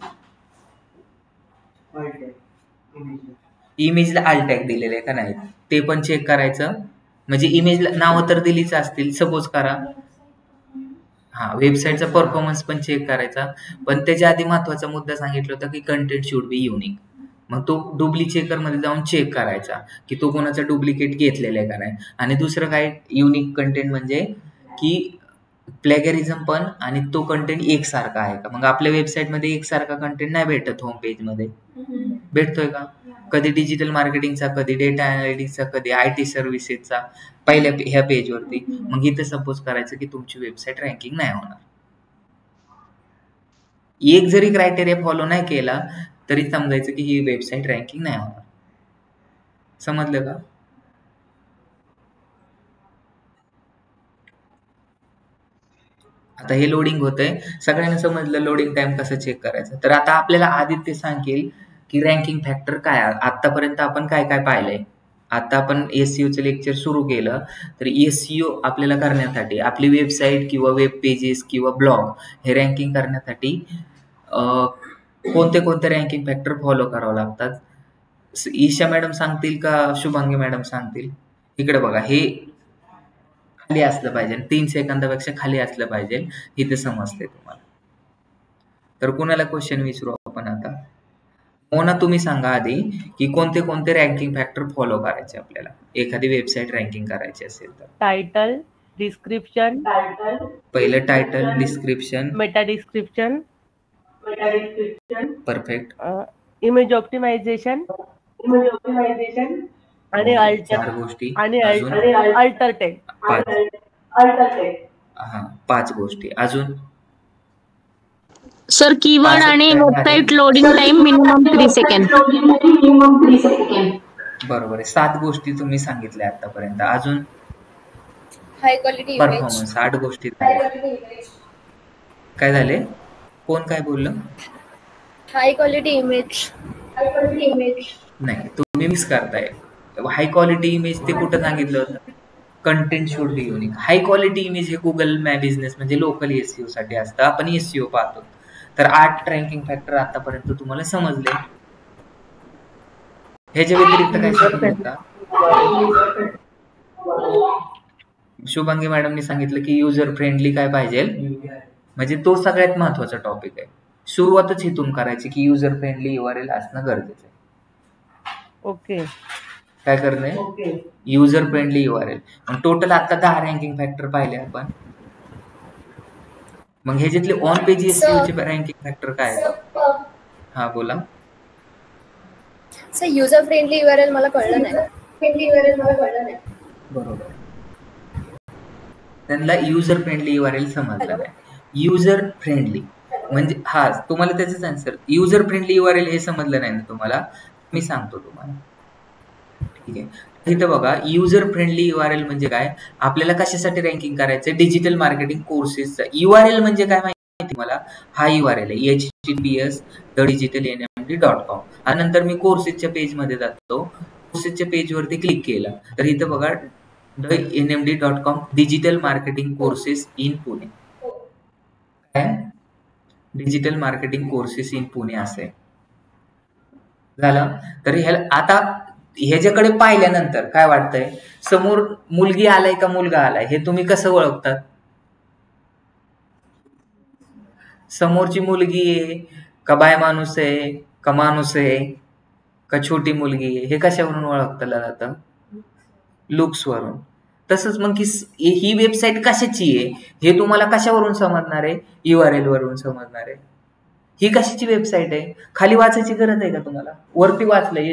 इमेजला आल टॅग दिलेले आहे का नाही ते पण चेक करायचं. म्हणजे इमेजला नावं तर दिलीच असतील. सपोज करा वेबसाईटचा परफॉर्मन्स पण चेक करायचा. पण त्याच्या आधी महत्वाचा मुद्दा सांगितला होता की कंटेंट शुड बी युनिक. मग तो डुप्ली चेकर मध्ये जाऊन चेक करायचा की तो कोणाचा डुप्लिकेट घेतलेला आहे का नाही. आणि दुसरं काय युनिक कंटेंट म्हणजे की प्लेगरिझम पण आणि तो कंटेंट एकसारखा आहे का? मग आपल्या वेबसाईटमध्ये एकसारखा कंटेंट नाही भेटत होम पेजमध्ये. भेटतोय का? कधी डिजिटल मार्केटिंगचा, कधी डेटा अनालिटिक्सचा, कधी IT सर्व्हिसेसचा पहिल्या ह्या पेजवरती. मग इथं सपोज करायचं की तुमची वेबसाईट रँकिंग नाही होणार. एक जरी क्रायटेरिया फॉलो नाही केला तरी समजायचं की ही वेबसाईट रँकिंग नाही होणार. समजलं का? आता हे लोडिंग होतंय. सगळ्यांना समजलं लोडिंग टाइम कसं चेक करायचं. तर आता आपल्याला आदित्य सांगेल की रँकिंग फॅक्टर काय. आतापर्यंत आपण काय काय पाहिलंय. आता आपण SEOचं लेक्चर सुरू केलं. तर SEO आपल्याला करण्यासाठी आपली वेबसाईट किंवा वेब पेजेस किंवा ब्लॉग हे रँकिंग करण्यासाठी कोणते कोणते रँकिंग फॅक्टर फॉलो करावं लागतात. ईशा मॅडम सांगतील का शुभांगी मॅडम सांगतील? इकडे बघा, हे खाली असलं पाहिजे, 3 सेकंदापेक्षा खाली असलं पाहिजे. इथे समजते तुम्हाला. तर कुणाला क्वेश्चन विचारू आपण आता. मोना तुम्ही सांगा आधी की कोणते कोणते रँकिंग फॅक्टर फॉलो करायचे आपल्याला एखादी वेबसाईट रँकिंग करायची असेल तर. टायटल, डिस्क्रिप्शन, पहिलं title, description, meta description, perfect, image optimization आणि 4 गोष्टी आणि अजून अल्टर टेक्स्ट. 5 गोष्टी अजून. सर कीवर्ड आणि website loading time minimum 3 second. बरोबर आहे. 7 गोष्टी तुम्ही सांगितल्या आतापर्यंत. अजून हाय क्वालिटी इमेज. परफॉर्मन्स 8 गोष्टी झाल्या. काय झाले? कोण काय बोललं? High quality image. नाही, तुम्ही मिस करताय. हाय क्वालिटी इमेज ते कुठं सांगितलं होतं? Content should be unique. High quality image हे गुगल माय बिझनेस म्हणजे लोकल SEO साठी असतं. आपण SEO पाहतो. तर 8 रँकिंग फॅक्टर आतापर्यंत तुम्हाला समजले. ह्याच्या व्यतिरिक्त काय सांगितलं का? शुभांगी मॅडमनी सांगितलं की युजर फ्रेंडली काय पाहिजे, म्हणजे तो सगळ्यात महत्वाचा टॉपिक आहे. सुरुवातच इथून करायची की युजर फ्रेंडली URL असणं गरजेचं आहे. ओके. काय करणे? User friendly URL. मग टोटल आता 10 रँकिंग फॅक्टर पाहिले आपण. मग ह्याच्यातले ऑन पेज SEOचे रँकिंग फॅक्टर काय आहेत? हा बोला. सर युजर फ्रेंडली URL मला कळलं नाही. बरोबर. त्यांना युजर फ्रेंडली URL समजलं नाही. युजर फ्रेंडली म्हणजे हा तुम्हाला त्याचंच आन्सर. युजर फ्रेंडली URL हे समजलं नाही ना तुम्हाला. मी सांगतो तुम्हाला. ठीक आहे. इथं बघा, युजर फ्रेंडली URL म्हणजे काय. आपल्याला कशासाठी रँकिंग करायचं? डिजिटल मार्केटिंग कोर्सेसचा URL म्हणजे काय माहिती मला? हा URL आहे https://thedigitalnmd.com. आणि नंतर मी कोर्सेसच्या पेजमध्ये जातो. कोर्सेसच्या पेजवरती क्लिक केलं तर इथं बघा thednmd.com digital marketing courses in Pune. काय? Digital marketing courses in Pune असे झालं. तर ह्याला आता ह्याच्याकडे पाहिल्यानंतर काय वाटतंय? समोर मुलगी आलाय का मुलगा आलाय हे तुम्ही कसं ओळखतात? समोरची मुलगी आहे का बाय माणूस आहे का माणूस आहे का छोटी मुलगी आहे हे कशावरून ओळखता जातं? लुक्स वरून. तसंच मग की ही वेबसाईट कशाची आहे हे तुम्हाला कशावरून समजणार आहे? URL वरून समजणार आहे. ही कशाची वेबसाईट आहे? खाली वाचायची गरज आहे का तुम्हाला? वरती वाचलंय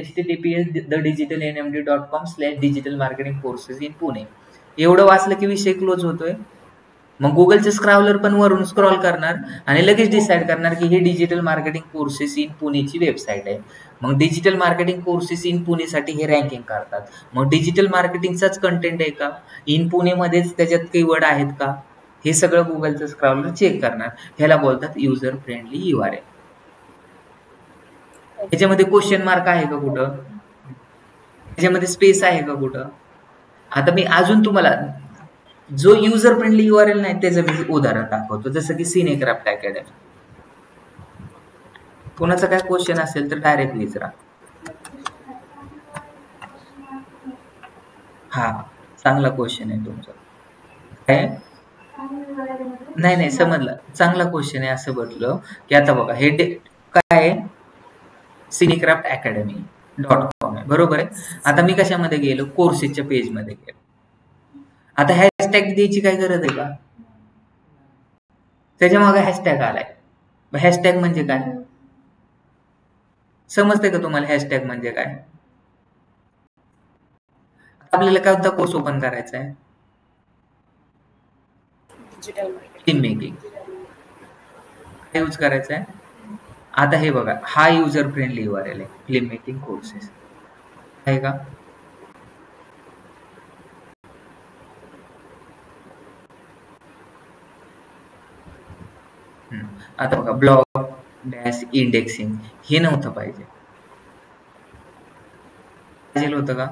https://thedigitalnmd.com/digitalmarketingcourses in पुणे. एवढं वाचलं की विषय क्लोज होतोय. मग गुगलचे स्क्रॉलर पण वरून स्क्रॉल करणार आणि लगेच डिसाईड करणार की हे डिजिटल मार्केटिंग कोर्सेस इन पुणेची वेबसाईट आहे. मग डिजिटल मार्केटिंग कोर्सेस इन पुणेसाठी हे रँकिंग करतात. मग डिजिटल मार्केटिंगचाच कंटेंट आहे का? इन पुणेमध्येच त्याच्यात कीवर्ड आहेत का? हे सगळं गुगलचं स्क्रॉलर चेक करणार. ह्याला बोलतात युजर फ्रेंडली URL. ह्याच्यामध्ये क्वेश्चन मार्क आहे का कुठं? ह्याच्यामध्ये स्पेस आहे का कुठं? आता मी अजून तुम्हाला जो युजर फ्रेंडली URL नाही त्याचं मी उदाहरण दाखवतो. जसं की सिनेक्राफ्ट अकॅडमी. कोणाचा काय क्वेश्चन असेल तर डायरेक्ट विचारा. हा चांगला क्वेश्चन आहे तुमचा. काय? नाही समजलं. चांगला क्वेश्चन आहे असं म्हटलं की आता बघा हे काय आहे? cineCraftacademy.com आहे. बरोबर आहे. आता मी कशामध्ये गेलो? कोर्सेसच्या पेजमध्ये गेलो. आता हॅशटॅग द्यायची काय गरज आहे का? त्याच्या मागे हॅशटॅग आलाय. हॅशटॅग म्हणजे काय समजते का तुम्हाला? हॅशटॅग म्हणजे काय? आपल्याला कोणता कोर्स ओपन करायचा आहे? Digital marketing. Film making use करायचा आहे. आता हे बघा, हा युजर फ्रेंडली URL आहे, फिल्म मेकिंग कोर्सेस आहे का? आता बघा, ब्लॉग डॅश इंडेक्सिंग हे नव्हतं पाहिजे होतं का?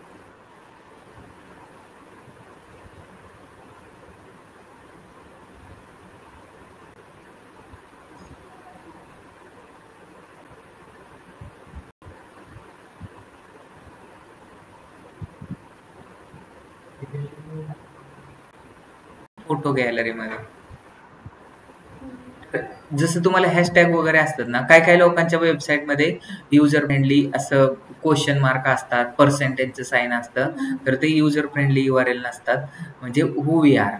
फोटो गॅलरी मध्ये जसं तुम्हाला हॅशटॅग वगैरे असतात ना, काय लोकांच्या वेबसाईट मध्ये युजर फ्रेंडली असं क्वेश्चन मार्क असतात, पर्सेंटेजचं साइन असतं, तर ते युजर फ्रेंडली URL नसतात. म्हणजे हू वी आर.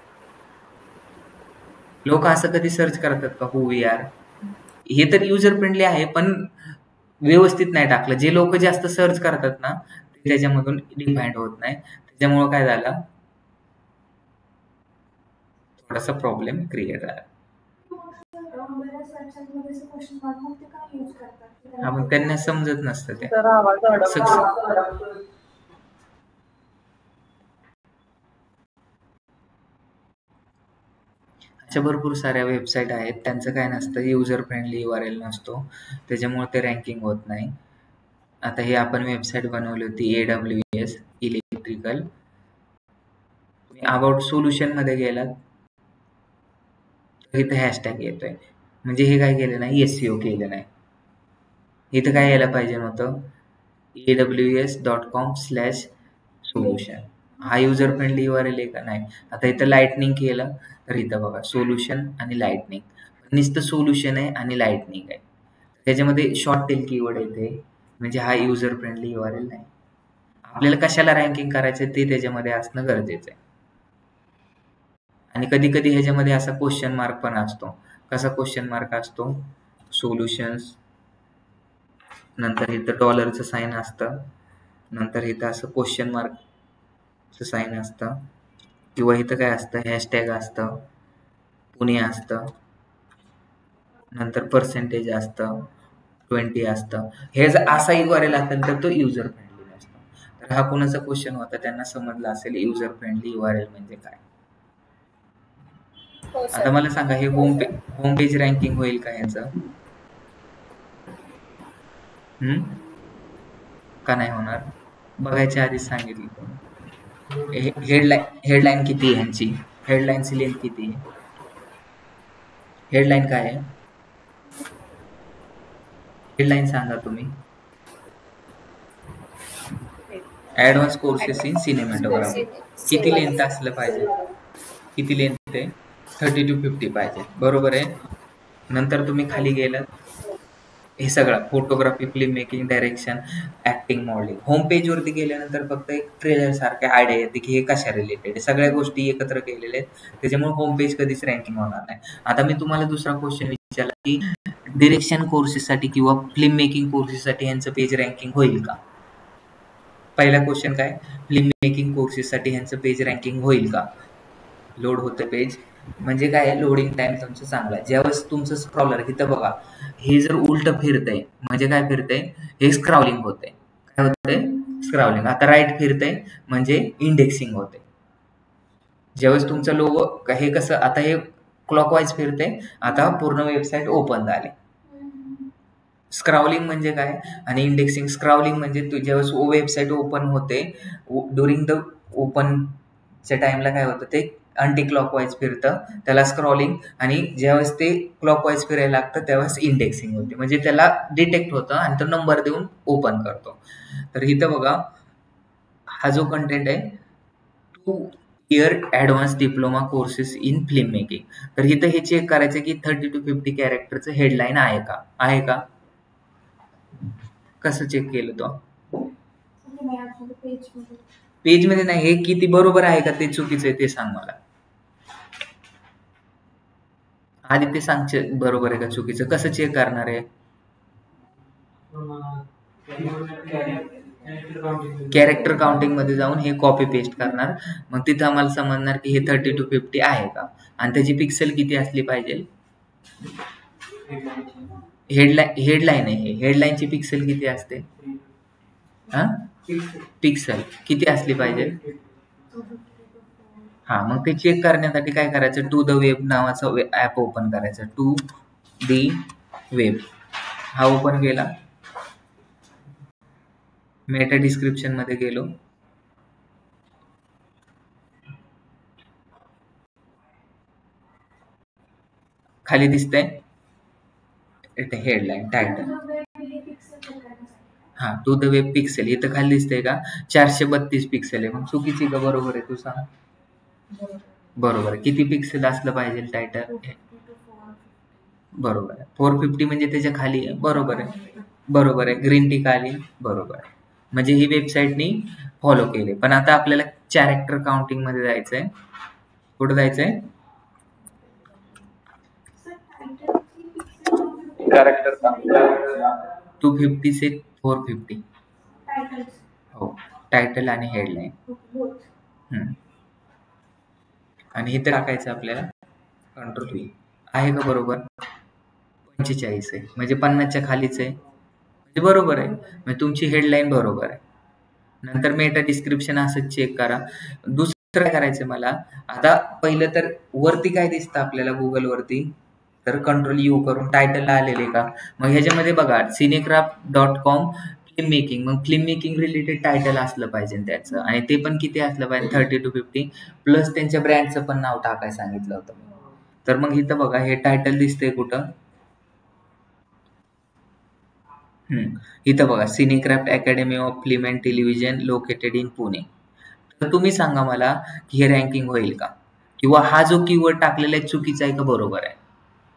लोक असं कधी सर्च करतात का हू वी आर? हे तर युजर फ्रेंडली आहे पण व्यवस्थित नाही टाकलं. जे लोक जास्त सर्च करतात ना ते त्याच्यामधून डिफाईंड होत नाही. त्याच्यामुळे काय झालं, थोडासा प्रॉब्लेम क्रिएट झाला. आपण त्यांना समजत नसतं ते. सर आवाज अडकतो. अशा भरपूर साऱ्या वेबसाईट आहेत, त्यांचं काय नसतं, युजर फ्रेंडली URL नसतो, त्याच्यामुळे ते रँकिंग होत नाही. आता हे आपण वेबसाईट बनवली होती AWS इलेक्ट्रिकल. अबाउट सोल्युशन मध्ये गेलात तर इथे हॅशटॅग येतोय, म्हणजे हे काय केलं नाही, SEO केलं नाही. इथं काय यायला पाहिजे नव्हतं, aws.com/solution. हा युजर फ्रेंडली URL आहे का? नाही. आता इथं लाइटनिंग केलं तर इथं बघा सोल्युशन आणि लाइटनिंग, नुसतं सोल्युशन आहे आणि लाइटनिंग आहे, त्याच्यामध्ये शॉर्ट टेल कीवर्ड येते, म्हणजे हा युजर फ्रेंडली URL नाही. आपल्याला कशाला रँकिंग करायचं ते त्याच्यामध्ये असणं गरजेचं आहे. आणि कधी कधी ह्याच्यामध्ये असा क्वेश्चन मार्क पण असतो. कसा क्वेश्चन मार्क असतो? सोल्युशन्स, नंतर इथं डॉलरचं साइन असतं, नंतर इथं असं क्वेश्चन मार्कचं साइन असतं, किंवा इथं काय असतं, हॅशटॅग असतं, पुणे असतं, नंतर पर्सेंटेज असतं, 20 असतं. हे जर असा URL असेल तर तो युजर फ्रेंडली नसतो. तर हा कोणाचा क्वेश्चन होता, त्यांना समजला असेल युजर फ्रेंडली URL म्हणजे काय. हो सर. आता मला सांगा, हे होम पेज रँकिंग होईल का ह्याचं? का नाही होणार? बघायच्या आधीच सांगितलं तुम्ही. हेडलाईन किती आहे ह्यांची? हेडलाईनची लेंथ किती आहे? हेडलाईन काय आहे? हेडलाईन सांगा तुम्ही. Advance courses in cinematography. किती लेंथ असलं पाहिजे? किती लेंथ आहे? 30 to 50 पाहिजे, बरोबर आहे. नंतर तुम्ही खाली गेलात, हे सगळं photography, film making, direction, acting, modelling. Home page वरती गेल्यानंतर फक्त एक ट्रेलर सारखे आयडिया येते की हे कशा रिलेटेड, सगळ्या गोष्टी एकत्र केलेल्या आहेत, त्याच्यामुळे होम पेज कधीच रँकिंग होणार नाही. आता मी तुम्हाला दुसरा क्वेश्चन विचारला की डिरेक्शन कोर्सेससाठी किंवा फिल्म मेकिंग कोर्सेससाठी ह्यांचं पेज रँकिंग होईल का? पहिला क्वेश्चन काय, फिल्म मेकिंग कोर्सेससाठी ह्यांचं पेज रँकिंग होईल का? लोड होतं पेज, म्हणजे काय, लोडिंग टाइम तुमचं चांगला आहे. ज्यावेळेस तुमचं स्क्रॉलर इथं बघा, हे जर उलट फिरतंय म्हणजे काय फिरतंय, हे स्क्राउलिंग होतंय. काय होतंय? स्क्राउलिंग. आता राईट फिरतंय म्हणजे इंडेक्सिंग होते. ज्यावेळेस तुमचं लोगो हे कसं, आता हे क्लॉकवाईज फिरतंय, आता पूर्ण वेबसाईट ओपन झाली. स्क्राउलिंग म्हणजे काय आणि इंडेक्सिंग? स्क्राउलिंग म्हणजे ज्यावेळेस वेबसाईट ओपन होते, ड्युरिंग द ओपनच्या टाइमला काय होतं, ते अँटी क्लॉकवाईज फिरतं, त्याला स्क्रॉलिंग. आणि ज्यावेळेस ते क्लॉकवाईज फिरायला लागतं त्यावेळेस इंडेक्सिंग होते, म्हणजे त्याला डिटेक्ट होतं आणि तो नंबर देऊन ओपन करतो. तर इथं बघा, हा जो कंटेंट आहे 2 year advance diploma courses in film making, तर इथं हे चेक करायचं की 30 to 50 कॅरेक्टरचं हेडलाईन आहे का? आहे का? कसं चेक केलं तो? पेज मध्ये नाही, हे किती बरोबर आहे का ते चुकीचं आहे ते सांग मला. आदित्य सांगचे बरोबर आहे का चुकीचं, कसं चेक करणार आहे? कॅरेक्टर काउंटिंग मध्ये जाऊन हे कॉपी पेस्ट करणार, मग तिथं आम्हाला समजणार की हे 30 to 50 आहे का, आणि त्याची पिक्सेल किती असली पाहिजे. हेडलाईन आहे, हेडलाईनची पिक्सेल किती असते? पिक्सेल किती असली पाहिजे? हा, मग ते चेक करण्यासाठी काय करायचं, टू द वेब नावाचं ऍप ओपन करायचं. टू दी वेब हा ओपन केला, मेटा डिस्क्रिप्शन मध्ये गेलो, खाली दिसतंय इथे हेडलाईन टायटल. हा, टू द वेब पिक्सेल इथं खाली दिसतंय का? 432 पिक्सेल आहे. मग चुकीची का बरोबर आहे? तू सांग. बरोबर आहे. किती पिक्सेल असलं पाहिजे टायटल? बरोबर आहे. 450 म्हणजे त्याच्या खाली आहे. बरोबर आहे, बरोबर आहे. ग्रीन टिक आली, बरोबर आहे. म्हणजे ही वेबसाईटनी फॉलो केले. पण आता आपल्याला कॅरेक्टर काउंटिंग मध्ये जायचंय. कुठं जायचंय? कॅरेक्टर 250 से 450. हो, टायटल आणि हेडलाईन. आणि इथे टाकायचं आपल्याला कंट्रोल व्ही. आहे का बरोबर? 45 आहे, म्हणजे 50च्या खालीच आहे, म्हणजे बरोबर आहे. म्हणजे तुमची हेडलाईन बरोबर आहे. नंतर मेटा डिस्क्रिप्शन असं चेक करा. दुसरं काय करायचं मला आता, पहिलं तर वरती काय दिसतं आपल्याला गुगल वरती, तर कंट्रोल यू करून टायटल आलेले का. मग ह्याच्यामध्ये बघा cineCraft.com फिल्म मेकिंग, मग फिल्म मेकिंग रिलेटेड टायटल असलं पाहिजे त्याचं, आणि ते पण किती असलं पाहिजे? 30 to 50 प्लस त्यांच्या ब्रँडचं पण नाव टाकायला सांगितलं होतं. तर मग इथं बघा हे टायटल दिसतंय कुठं? इथं बघा, CineCraft academy of film and television located in Pune. तर तुम्ही सांगा मला की हे रँकिंग होईल का, किंवा हा जो कीवर्ड टाकलेला आहे चुकीचा आहे का बरोबर आहे?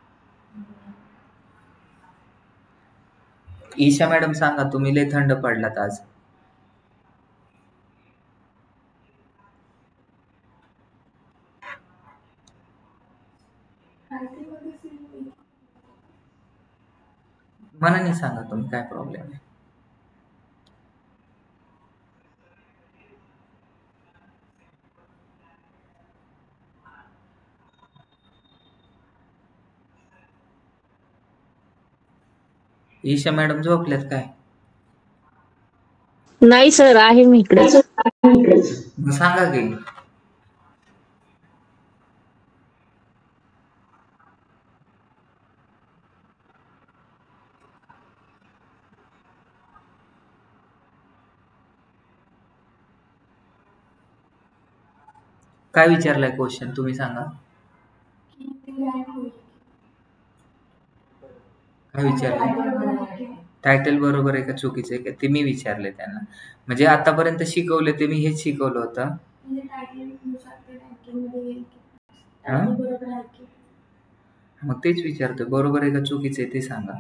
ईशा मॅडम सांगा, तुम्ही लय थंड पडलात आज. मनाने सांगा तुम्ही, काय प्रॉब्लेम आहे? ईशा मॅडम झोपल्यात काय? नाही सर, आहे मी इकडेच. मग सांगा की. काय विचारलाय क्वेश्चन तुम्ही सांगा. काय विचारलंय? टायटल बरोबर आहे का चुकीचं आहे का ते मी विचारले त्यांना. म्हणजे आतापर्यंत शिकवले ते मी हेच शिकवलं होतं. हा? मग तेच विचारतोय, बरोबर आहे का चुकीचं आहे ते सांगा.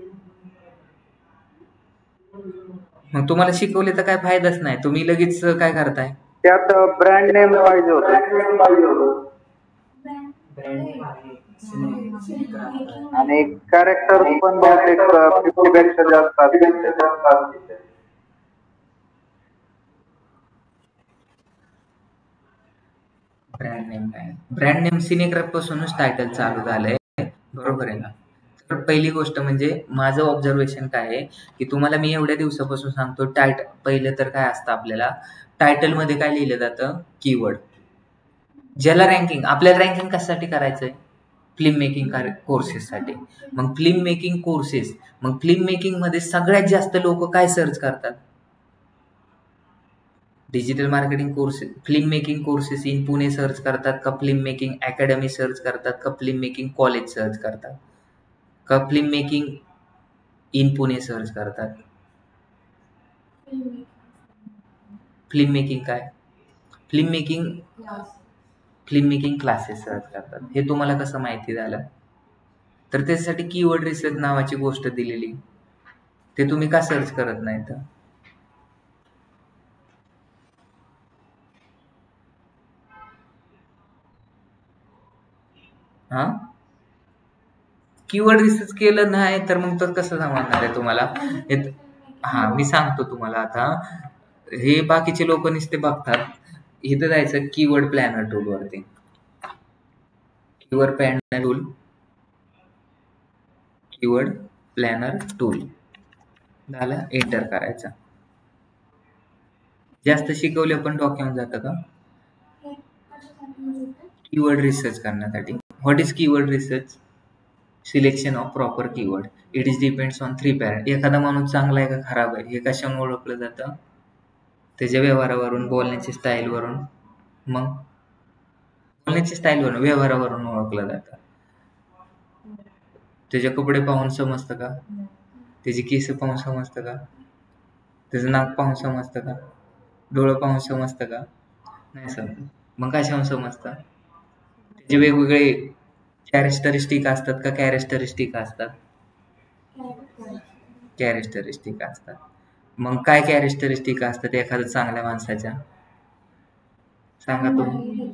मग तुम्हाला शिकवले तर काय फायदाच नाही, तुम्ही लगेच काय करताय? त्यात ब्रँड नेम पाहिजे होतं, आणि कॅरेक्टर पण बहुतेक 50 पेक्षा जास्त असतील. ब्रँड नेम काय? ब्रँड नेम सिनेक्राफ्ट पासूनच टायटल चालू झालंय, बरोबर आहे ना. तर पहिली गोष्ट म्हणजे माझं ऑब्झर्वेशन काय आहे की तुम्हाला मी एवढ्या दिवसापासून सांगतो, पहिलं तर काय असतं आपल्याला टायटल मध्ये काय लिहिलं जातं? कीवर्ड. ज्याला रँकिंग, आपल्याला रँकिंग कशासाठी करायचंय? फिल्म मेकिंग कोर्सेससाठी. मग फिल्म मेकिंग कोर्सेस, मग फिल्म मेकिंग मध्ये सगळ्यात जास्त लोक काय सर्च करतात? Digital marketing courses, film making courses in Pune search करतात का, फिल्म मेकिंग अकॅडमी सर्च करतात का, फिल्म मेकिंग कॉलेज सर्च करतात का, film making in Pune search करतात? फिल्म मेकिंग काय? फिल्म मेकिंग क्लासेस सर्च करतात. हे तुम्हाला कसं माहिती झालं? तर त्याच्यासाठी कीवर्ड रिसर्च नावाची गोष्ट दिलेली, ते तुम्ही का सर्च करत नाही तर? हा, कीवर्ड रिसर्च केलं नाही तर मग तर कसं समजणार आहे तुम्हाला? हा, मी सांगतो तुम्हाला आता. हे बाकीचे लोक नुसते बघतात. इथं जायचं कीवर्ड प्लॅनर टूल वरती. Keyword planner tool, keyword planner tool झालं, एंटर करायचं. जास्त शिकवले पण डॉक्युमेंट जातं का? कीवर्ड रिसर्च करण्यासाठी. What is keyword research? Selection of proper keyword. It is depends on 3 parameters. एखादा माणूस चांगला आहे का खराब आहे हे कशावरून ओळखलं जातं? त्याच्या व्यवहारावरून, बोलण्याच्या स्टाईलवरून. मग बोलण्याच्या स्टाईलवरून, व्यवहारावरून ओळखलं जातं. त्याचे कपडे पाहून समजतं का? त्याची केस पाहून समजतं का? त्याचं नाक पाहून समजतं का? डोळं पाहून समजतं का? नाही समजत. मग कशावरून समजतं? त्याचे वेगवेगळे कॅरेक्टरिस्टिक असतात का कॅरेक्टरिस्टिक असतात? कॅरेक्टरिस्टिक असतात. मग काय कॅरेक्टरिस्टिक असतात एखाद्या चांगल्या माणसाच्या? सांगा तुम्ही.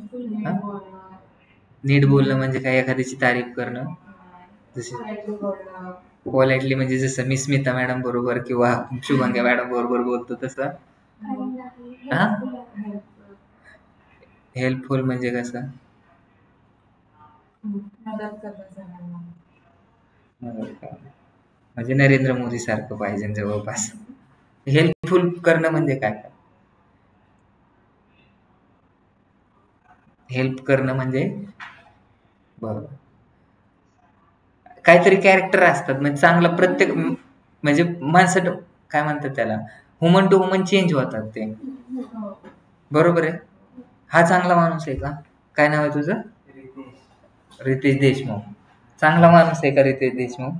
नीट बोलणं म्हणजे काय? एखाद्याची तारीफ करणं. जसे पोलाइटली म्हणजे जसं मी स्मिता मॅडम बरोबर किंवा शुभांगी मॅडम बरोबर बोलतो तसं. हेल्पफुल म्हणजे कसं? म्हणजे नरेंद्र मोदी सारखं पाहिजे जवळपास. हेल्पफुल करणं म्हणजे काय? हेल्प करणं म्हणजे बरोबर काहीतरी कॅरेक्टर असतात. म्हणजे चांगला प्रत्येक म्हणजे माणसं काय म्हणतात त्याला, ह्युमन टू ह्युमन चेंज होतात ते. बरोबर आहे. हा चांगला माणूस आहे का? काय नाव आहे तुझं? रितेश देशमुख. चांगला माणूस आहे का रितेश देशमुख?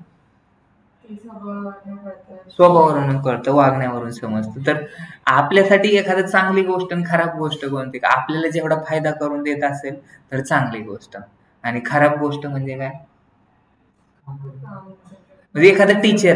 स्वभावावरून कळतं, वागण्यावरून समजतं. तर आपल्यासाठी एखादी चांगली गोष्ट आणि खराब गोष्ट कोणती? का आपल्याला जेवढा फायदा करून देत असेल तर चांगली गोष्ट, आणि खराब गोष्ट म्हणजे काय? म्हणजे एखादा टीचर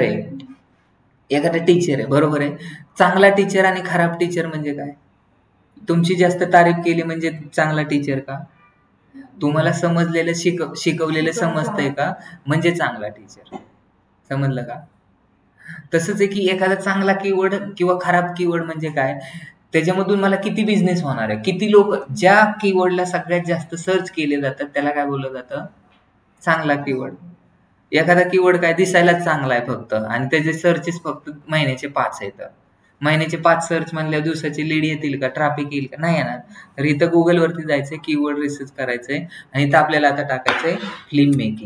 आहे, बरोबर आहे. चांगला टीचर आणि खराब टीचर म्हणजे काय? तुमची जास्त तारीफ केली म्हणजे चांगला टीचर का? तुम्हाला समजलेलं शिकवलेलं समजतंय का म्हणजे चांगला टीचर. समजलं का? तसंच आहे की एखादा चांगला कीवर्ड किंवा खराब कीवर्ड म्हणजे काय? त्याच्यामधून मला किती बिझनेस होणार आहे, किती लोक, ज्या कीवर्डला सगळ्यात जास्त सर्च केले जातात त्याला काय बोललं जातं? चांगला कीवर्ड. एखादा कीवर्ड काय दिसायलाच चांगला आहे फक्त आणि त्याचे सर्चेस फक्त महिन्याचे 5 येतात. महिन्याचे 5 सर्च म्हणल्यावर दिवसाची लीड येतील का? ट्रॅफिक येईल का? नाही येणार. तर इथं गुगलवरती जायचंय, कीवर्ड रिसर्च करायचंय आणि इथं आपल्याला आता टाकायचंय film making.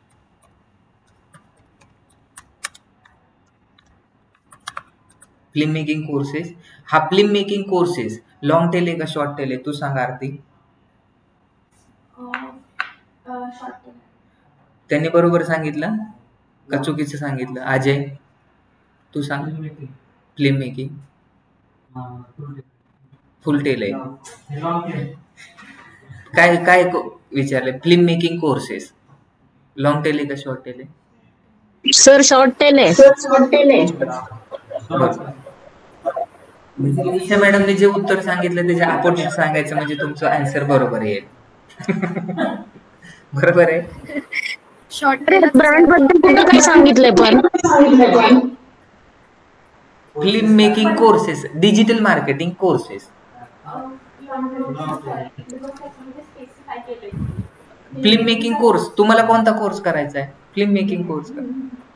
Film making courses. हा film making courses long tail आहे का शॉर्ट टेल आहे? तू सांग आरती. त्यांनी बरोबर सांगितलं का चुकीचं सांगितलं? अजय तू सांग. फिल्म मेकिंग फुल टेल आहे. काय काय विचारलं? Film making courses long tail आहे का शॉर्ट टेल आहे? सर शॉर्ट टेल आहे. म्हणजे मॅडमने जे उत्तर सांगितलं त्याच्या अपोजिट सांगायचं म्हणजे तुमचं आन्सर बरोबर येईल. बरोबर आहे. शॉर्ट ब्रँड बद्दल कुठं काय सांगितलंय पण? Film making courses, digital marketing courses. Film making course, तुम्हाला कोणता कोर्स करायचा आहे? फिल्म मेकिंग कोर्स का?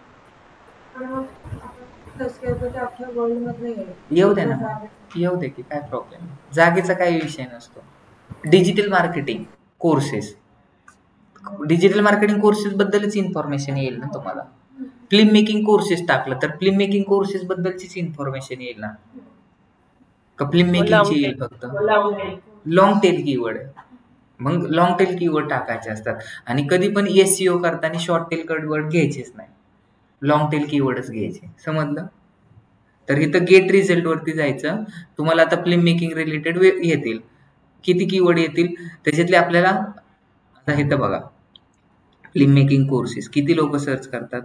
येऊ दे ना, येऊ दे की काय प्रॉब्लेम. जागेचा काही विषय नसतो. Digital marketing courses, digital marketing courses बद्दलच इन्फॉर्मेशन येईल ना तुम्हाला. फिल्म मेकिंग कोर्सेस टाकलं तर फिल्म मेकिंग कोर्सेस बद्दलचीच इन्फॉर्मेशन येईल ना. का फिल्म मेकिंगची येईल फक्त? Long tail keyword. मग लॉंग टेल कीवर्ड टाकायचे असतात आणि कधी पण SEO करताना शॉर्ट टेल कीवर्ड घ्यायचेच नाही, लॉंग टेल कीवर्डच घ्यायचे. समजलं? तर इथं गेट रिझल्ट वरती जायचं. तुम्हाला आता फिल्म मेकिंग रिलेटेड येतील. किती कीवर्ड येतील त्याच्यातले आपल्याला आता इथं बघा, फिल्म मेकिंग कोर्सेस किती लोक सर्च करतात.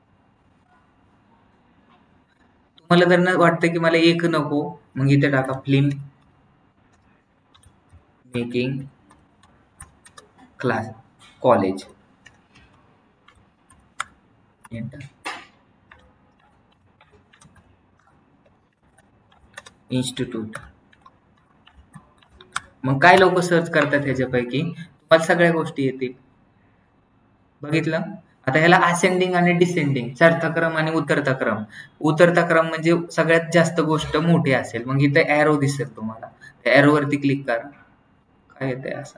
तुम्हाला जर वाटतं की मला एक नको, मग इथे टाका film making class college. Institute. मग काय लोक सर्च करतात ह्याच्यापैकी? तुम्हाला सगळ्या गोष्टी येतील. बघितलं? आता ह्याला असेंडिंग आणि डिसेंडिंग, चढता क्रम आणि उतरता क्रम. उतरता क्रम म्हणजे सगळ्यात जास्त गोष्ट मोठी असेल, मग इथे एरो दिसेल तुम्हाला, त्या एरो वरती क्लिक करा. काय येतंय असं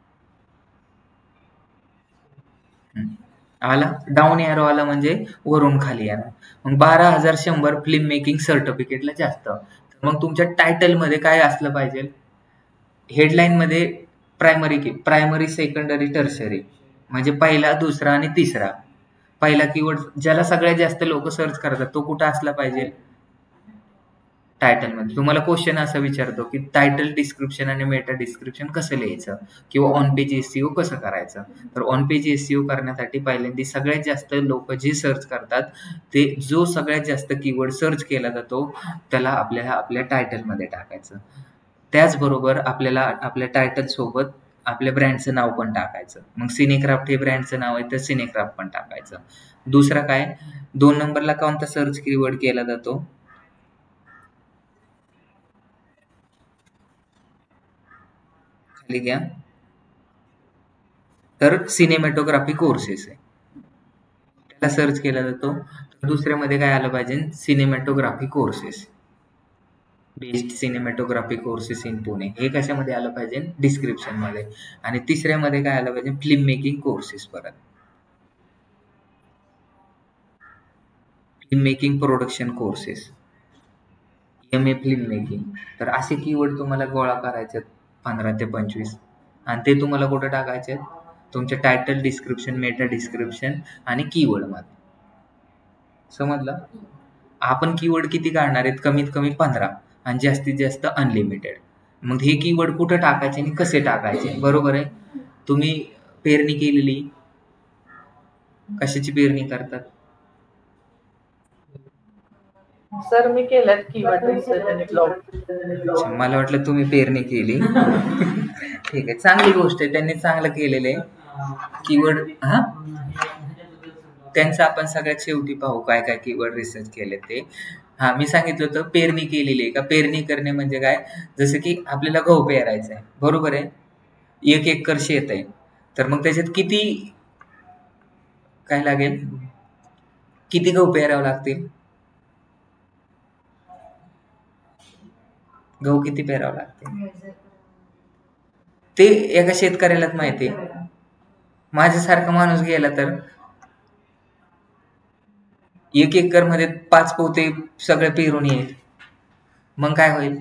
आला, डाऊन एरो आला म्हणजे वरून खाली येणार. मग 12,100 फिल्म मेकिंग सर्टिफिकेटला जास्त. मग तुमच्या टायटल मध्ये काय असलं पाहिजे? हेडलाईन मध्ये प्रायमरी सेकंडरी टर्शरी म्हणजे पहिला, दुसरा आणि तिसरा. पहिला कीवर्ड ज्याला सगळ्यात जास्त लोक सर्च करतात तो कुठं असला पाहिजे? टायटल मध्ये. तुम्हाला क्वेश्चन असा विचारतो की टायटल डिस्क्रिप्शन आणि मेटा डिस्क्रिप्शन कसं लिहायचं किंवा ऑन पेज एसईओ कसं करायचं. तर ऑन पेज एसईओ करण्यासाठी पहिल्यांदा सगळ्यात जास्त लोक जे सर्च करतात ते जो सगळ्यात जास्त कीवर्ड सर्च केला जातो त्याला आपल्याला आपल्या टायटल मध्ये टाकायचं. त्याचबरोबर आपल्याला आपल्या टायटल सोबत आपल्या ब्रँडचं नाव पण टाकायचं. मग सिनेक्राफ्ट हे ब्रँडचं नाव आहे तर सिनेक्राफ्ट पण टाकायचं. दुसरा काय, 2 नंबरला कोणता सर्च कीवर्ड केला जातो? खाली घ्या. तर सिनेमॅटोग्राफी कोर्सेस आहे, त्याला सर्च केला जातो. दुसऱ्यामध्ये काय आलं पाहिजे? Cinematography courses, best cinematography courses in Pune, हे कशामध्ये आलं पाहिजे? डिस्क्रिप्शन मध्ये. आणि तिसऱ्यामध्ये काय आलं पाहिजे? Film making courses. परत film making production courses, MA film making. तर असे कीवर्ड तुम्हाला गोळा करायचे 15 ते 25 आणि ते तुम्हाला कुठे टाकायचे? तुमच्या टायटल डिस्क्रिप्शन, मेटा डिस्क्रिप्शन आणि कीवर्ड मध्ये. समजलं? आपण कीवर्ड किती काढणार आहेत? कमीत कमी 15 आणि जास्तीत जास्त अनलिमिटेड. मग हे कीवर्ड कुठं टाकायचे आणि कसे टाकायचे? बरोबर आहे. तुम्ही पेरणी केलेली, कशाची पेरणी करतात? सर मी केल्यात कीवर्ड रिसर्च आणि ब्लॉग. मला वाटलं तुम्ही पेरणी केली. ठीक आहे, चांगली गोष्ट आहे, त्यांनी चांगलं केलेलं आहे कीवर्ड. हा, त्यांचं आपण सगळ्यात शेवटी पाहू काय काय कीवर्ड रिसर्च केले ते. हा, मी सांगितलं होतं पेरणी केलेली आहे का. पेरणी करणे म्हणजे काय? जसं की आपल्याला गहू पेरायचा आहे, बरोबर आहे, 1 एकर शेत आहे, तर मग त्याच्यात किती काय लागेल? किती गहू पेरावं लागतील? गहू किती पेरावं लागते ते एका शेतकऱ्यालाच माहिती. माझ्यासारखा माणूस गेला तर 1 एकर मध्ये 5 पोते सगळे पेरून येईल. मग काय होईल?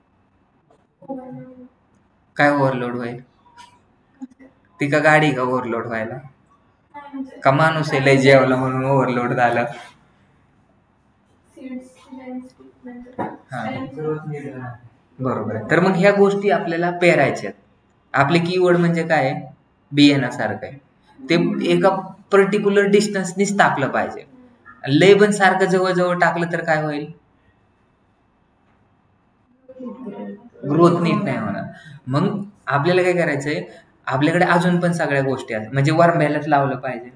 काय ओव्हरलोड होईल? ती का गाडी का ओव्हरलोड व्हायला? का माणूस आहे लय जेवला म्हणून ओव्हरलोड झालं? हा, बरोबर आहे. तर मग ह्या गोष्टी आपल्याला पेरायच्यात. आपले कीवर्ड म्हणजे काय? बियाण्यासारखं आहे, ते एका पर्टिक्युलर डिस्टन्सनीच टाकलं पाहिजे. लय पण सारखं जवळ टाकलं तर काय होईल? ग्रोथ नीट नाही होणार. मग आपल्याला काय करायचंय? आपल्याकडे अजून पण सगळ्या गोष्टी आहेत, म्हणजे वरंब्यालाच लावलं पाहिजे,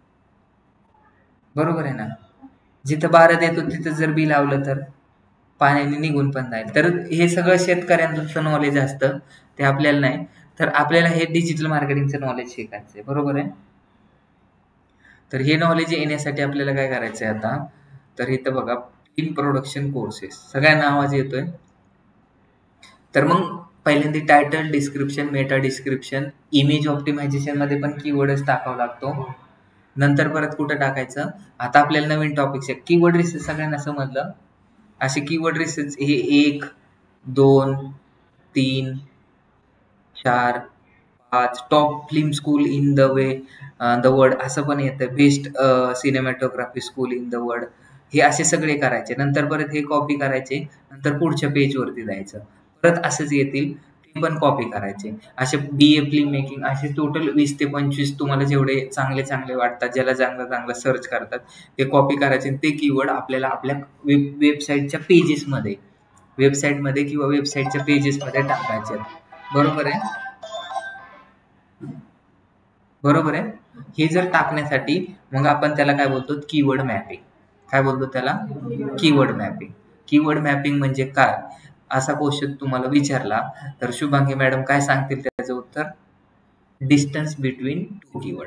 बरोबर आहे ना. जिथं बारद येतो तिथं जर बी लावलं तर पाण्याने निघून पण जाईल. तर हे सगळं शेतकऱ्यांचं नॉलेज असतं, ते आपल्याला नाही. तर आपल्याला हे डिजिटल मार्केटिंगचं नॉलेज शिकायचं आहे, बरोबर आहे. तर हे नॉलेज येण्यासाठी आपल्याला काय करायचंय आता? तर इथं बघा, फिल्म प्रोडक्शन कोर्सेस, सगळ्या नावाज येतोय. तर मग पहिल्यांदा title description, meta description, image optimisation मध्ये पण कीवर्डच टाकावा लागतो. नंतर परत कुठं टाकायचं? आता आपल्याला नवीन टॉपिक्स आहे. कीवर्ड रिसर्च सगळ्यांना समजलं. असे कीवर्ड रिसर्च हे 1, 2, 3, 4, 5 top film school in the world असं पण येतं. Best cinematography school in the world, हे असे सगळे करायचे. नंतर परत हे कॉपी करायचे, नंतर पुढच्या पेज वरती जायचं, परत असंच येतील ते पण कॉपी करायचे. असे BA फिल्म मेकिंग, असे टोटल 20 ते 25 तुम्हाला जेवढे चांगले चांगले वाटतात, ज्याला चांगलं सर्च करतात ते कॉपी करायचे. ते कीवर्ड आपल्याला आपल्या वेबसाईटच्या पेजेसमध्ये किंवा वेबसाईटच्या पेजेसमध्ये टाकायचे, बरोबर आहे. बरोबर आहे. हे जर टाकण्यासाठी मग आपण त्याला काय बोलतो, कीवर्ड मॅपिंग. काय बोलतो त्याला, कीवर्ड मॅपिंग. कीवर्ड मॅपिंग म्हणजे काय, असा क्वेश्चन तुम्हाला विचारला तर शुभांगी मॅडम काय सांगतील त्याचं उत्तर, डिस्टन्स बिटवीन टू कीवर्ड.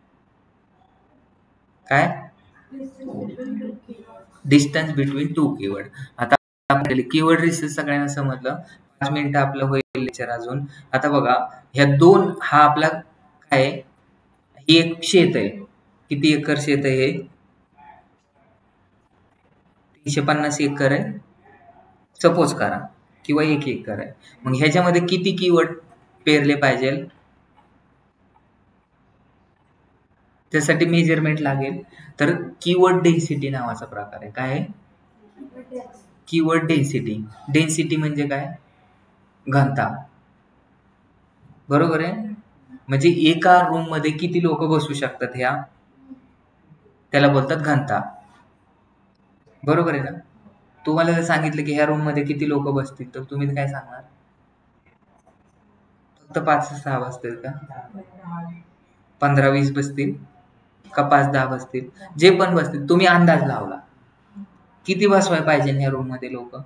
काय, डिस्टन्स बिटवीन टू कीवर्ड. आता आपल्याला कीवर्ड रिसर्च सगळ्यांना समजलं. 5 मिनिटं आपलं होईल लेक्चर अजून. आता बघा ह्या दोन, हा आपला काय आहे, ही एक शेत आहे. किती एकर शेत आहे हे, 350 एकर आहे सपोज करा, किंवा 1 एकर आहे. मग ह्याच्यामध्ये किती कीवर्ड पेरले पाहिजे, त्यासाठी मेजरमेंट लागेल. तर कीवर्ड डेन्सिटी नावाचा प्रकार आहे. काय आहे, कीवर्ड डेन्सिटी. डेन्सिटी म्हणजे काय, घनता. बरोबर आहे. म्हणजे एका रूम मध्ये किती लोक बसू शकतात, ह्या त्याला बोलतात घनता. बरोबर आहे ना. तुम्हाला जर सांगितलं की ह्या रूम मध्ये किती लोक बसतील, तर तुम्ही काय सांगणार, फक्त 5-6 बसतील का, 15-20 बसतील का, 5-10 बसतील, जे पण बसतील. तुम्ही अंदाज लावला किती बसवाय पाहिजे ह्या रूम मध्ये लोक,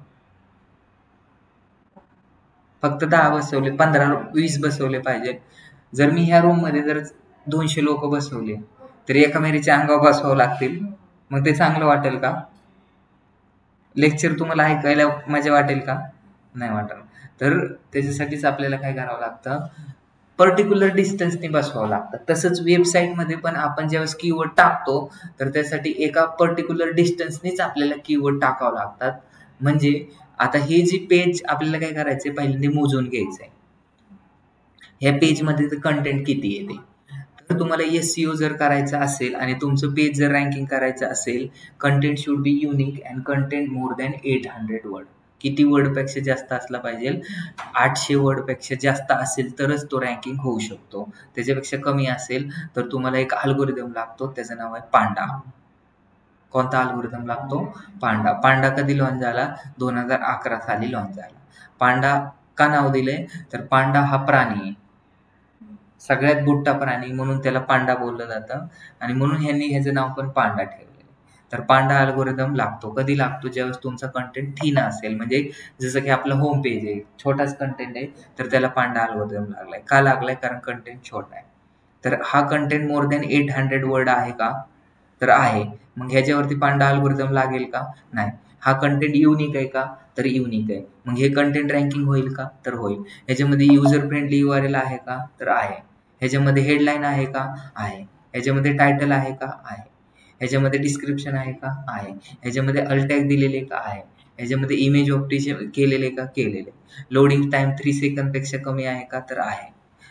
फक्त 10 बसवले, 15-20 बसवले पाहिजे. जर मी ह्या रूम मध्ये जर 200 लोक बसवले तर एकामेरीच्या अंगावर बसवावं लागतील. मग ते चांगलं वाटेल का, लेक्चर तुम्हाला ऐकायला मजा वाटेल का, नाही वाटणार. तर त्याच्यासाठीच आपल्याला काय करावं लागतं, पर्टिक्युलर डिस्टन्सने बसवावं लागतं. तसंच वेबसाईटमध्ये पण आपण ज्यावेळेस कीवर्ड टाकतो तर त्यासाठी एका पर्टिक्युलर डिस्टन्सनेच आपल्याला कीवर्ड टाकावं लागतात. म्हणजे आता हे जे पेज आपल्याला काय करायचंय, पहिल्यांदा मोजून घ्यायचंय ह्या पेजमध्ये कंटेंट किती येते. तर तुम्हाला SEO जर करायचं असेल आणि तुमचं पेज जर रँकिंग करायचं असेल, content should be unique and content more than 800 word. किती वर्ड पेक्षा जास्त असला पाहिजे, 800 वर्ड पेक्षा जास्त असेल तरच तो रँकिंग होऊ शकतो. त्याच्यापेक्षा कमी असेल तर तुम्हाला एक अल्गोरिदम लागतो, त्याचं नाव आहे पांडा. कोणता अल्गोरिदम लागतो, पांडा. पांडा कधी लॉन्च झाला, 2011 साली लॉन्च झाला. पांडा का नाव दिलंय, तर पांडा हा प्राणी आहे, सगळ्यात बुट्टा प्राणी, म्हणून त्याला पांडा बोललं जातं आणि म्हणून ह्यांनी ह्याचं नाव पण पांडा ठेवलेलं. तर पांडा अल्गोरिदम लागतो. कधी लागतो, ज्यावेळेस तुमचा कंटेंट थिन असेल. म्हणजे जसं की आपलं होम पेज आहे, छोटाच कंटेंट आहे, तर त्याला पांडा अल्गोरिदम लागलाय. का लागलाय, कारण कंटेंट छोटा आहे. तर हा कंटेंट मोर दॅन 800 वर्ड आहे का, तर आहे. मग ह्याच्यावरती पांडा अल्गोरिदम लागेल का, नाही. हा कंटेंट युनिक आहे का, तर युनिक आहे. मग हे कंटेंट रँकिंग होईल का, तर होईल. ह्याच्यामध्ये युजर फ्रेंडली URL आहे का, तर आहे. ह्याच्यामध्ये हेडलाईन आहे का, आहे. ह्याच्यामध्ये टायटल आहे का, आहे. ह्याच्यामध्ये डिस्क्रिप्शन आहे का, आहे. ह्याच्यामध्ये अल्टॅग दिलेले का, आहे. ह्याच्यामध्ये इमेज ऑप्टिशन केलेले का, केलेले. लोडिंग टाइम 3 सेकंद पेक्षा कमी आहे का, तर आहे.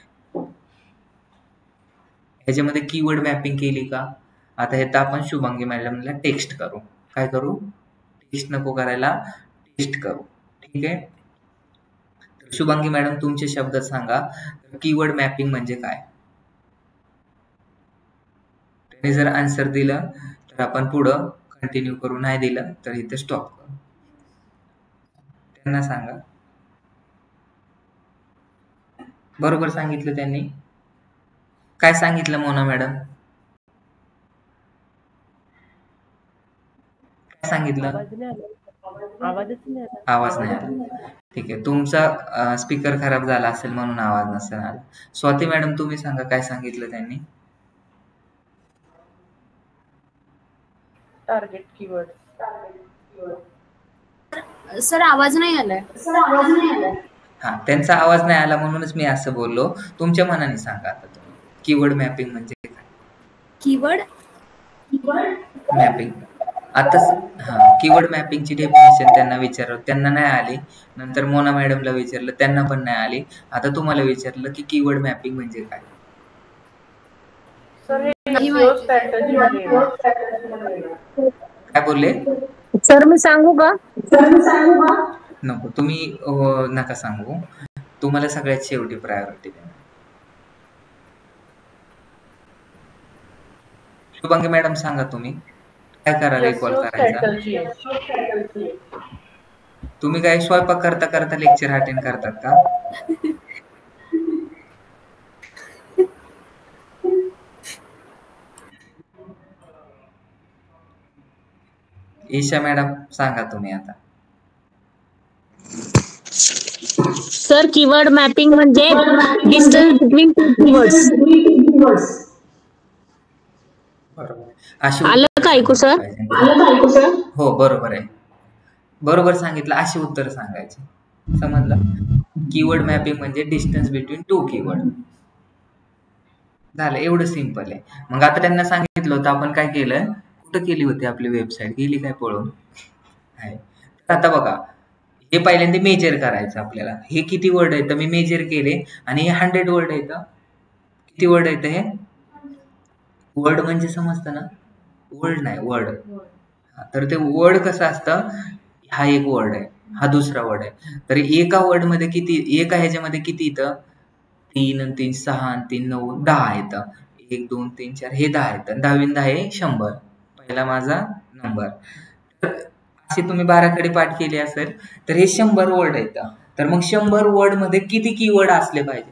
ह्याच्यामध्ये कीवर्ड मॅपिंग केली का. आता हे तर आपण शुभांगी मॅडमला टेक्स्ट करू. काय करू, टेक्स्ट नको करायला, टेस्ट करू. ठीक आहे. शुभांगी मॅडम तुमच्या शब्दात सांगा, कीवर्ड मॅपिंग म्हणजे काय. त्याने जर आन्सर दिलं तर आपण पुढं कंटिन्यू करू, नाही दिलं तर इथे स्टॉप करू. त्यांना सांगा. बरोबर सांगितलं त्यांनी. काय सांगितलं मोना मॅडम, काय सांगितलं, आवाजच नाही आला. आवाज नाही आला. ठीक आहे, तुमचा स्पीकर खराब झाला असेल म्हणून आवाज नसेल आला. स्वाती मॅडम तुम्ही सांगा, काय सांगितलं त्यांनी. Target keyword. सर आवाज नाही आलाय. हा, त्यांचा आवाज नाही आला म्हणूनच मी असं बोललो. तुमच्या मनाने सांगा आता तुम्ही, कीवर्ड मॅपिंग म्हणजे काय. कीवर्ड मॅपिंग आता, हा, कीवर्ड मॅपिंगची डेफिनेशन त्यांना विचारलं, त्यांना नाही आली. नंतर मोना मॅडमला विचारलं, त्यांना पण नाही आली. आता तुम्हाला विचारलं की कीवर्ड मॅपिंग म्हणजे काय. सर हे नाही SEO माहिती. स्ट्रॅटेजी मध्ये काय बोलले, सर मी सांगू का? नको तुम्ही नका सांगू. तुम्हाला सगळ्यात शेवटी प्रायोरिटी द्या. शुभांगी मॅडम सांगा तुम्ही काय करायला कॉल SEO करायचा. स्ट्रॅटेजी. तुम्ही काय स्वयंपाक करता करता लेक्चर अटेंड करतात का. ईशा मॅडम सांगा तुम्ही आता. सर कीवर्ड मॅपिंग म्हणजे डिस्टन्स बिटवीन कीवर्ड्स. बरोबर. अशी आलं उत्तर का ऐकू सर? पाहिजे. हो बरोबर आहे. बरोबर सांगितलं. अशी उत्तर सांगायची. समजलं? कीवर्ड मॅपिंग म्हणजे डिस्टन्स बिटवीन टू कीवर्ड. झालं, एवढं सिंपल आहे. मग आता त्यांना सांगितलं होतं, आपण काय केलं, कुठं केली होती आपली वेबसाईट, गेली काय पळून आहे. आता बघा, हे पहिल्यांदा मेजर करायचं आपल्याला. हे किती वर्ड आहेत मी मेजर केले आणि हे 100 वर्ड आहेत. किती वर्ड आहेत हे? वर्ड म्हणजे समजतं ना, वर्ड नाही वर्ड. तर ते वर्ड कसं असतं, हा एक वर्ड आहे, हा दुसरा वर्ड आहे. तर एका वर्ड मध्ये किती, एका ह्याच्यामध्ये किती येतं, 3 आणि 3 6 आणि 3 9 10 येतं. 1 2 3 4 हे 10 येतं. 10 10 हे 100. पहिला माझा नंबर. तर असे तुम्ही 12 कडे पाठ केले असेल तर हे 100 वर्ड येतं. तर मग 100 वर्ड मध्ये किती कीवर्ड असले पाहिजे.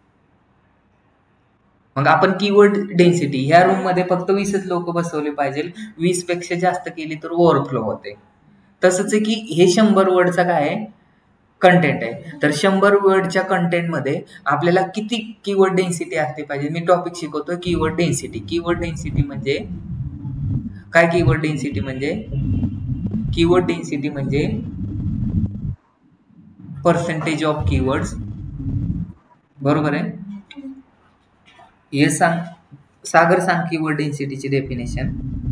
मग आपण कीवर्ड डेन्सिटी ह्या रूम मध्ये फक्त 20च लोक बसवले पाहिजे. 20 पेक्षा जास्त केली तर ओव्हरफ्लो होते. तसंच आहे की हे 100 वर्डचा काय आहे, कंटेंट आहे. तर 100 वर्डच्या कंटेंट मध्ये आपल्याला किती कीवर्ड डेन्सिटी असली पाहिजे. मी टॉपिक शिकवतोय कीवर्ड डेन्सिटी. कीवर्ड डेन्सिटी म्हणजे काय, कीवर्ड डेन्सिटी म्हणजे, कीवर्ड डेन्सिटी म्हणजे पर्सेंटेज ऑफ कीवर्ड्स. बरोबर आहे. हे सांग सागर, सांग कीवर्ड डेन्सिटीची डेफिनेशन.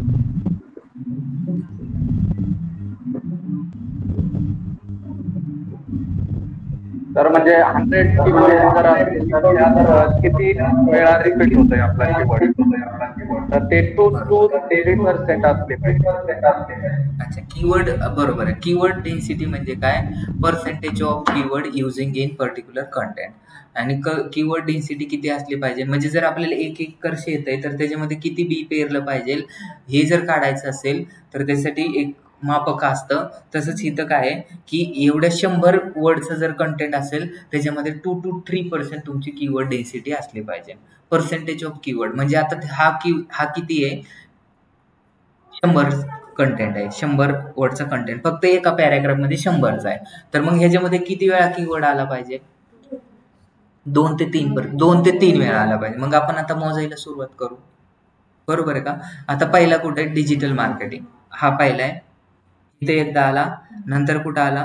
तर म्हणजे 100 कीवर्ड जर असतील तर त्यात किती वेळा रिपीट होतोय आपला कीवर्ड, तर ते 2 to 3% असले पाहिजे. अच्छा, कीवर्ड बरोबर आहे. कीवर्ड डेन्सिटी म्हणजे काय, percentage of keyword using in particular content. आणि कीवर्ड डेन्सिटी किती असली पाहिजे म्हणजे जर आपल्याला एक कर्ष येत आहे तर त्याच्यामध्ये किती बी पेरलं पाहिजे हे जर काढायचं असेल तर त्यासाठी एक मापक असतं. तसंच इथं काय आहे की एवढ्या 100 वर्डचं जर कंटेंट असेल त्याच्यामध्ये 2 to 3% तुमची कीवर्ड डेन्सिटी असली पाहिजे. पर्सेंटेज ऑफ कीवर्ड म्हणजे आता हा किती आहे, 100 कंटेंट आहे, 100 वर्डचा कंटेंट फक्त एका पॅराग्राफ मध्ये 100चा आहे. तर मग ह्याच्यामध्ये किती वेळा कीवर्ड आला पाहिजे, 2 ते 3 वेळा आला पाहिजे. मग आपण आता मोजायला सुरुवात करू. बरोबर आहे का. आता पहिला कुठे आहे, डिजिटल मार्केटिंग. हा पहिला आहे, इथे एकदा आला. नंतर कुठं आला,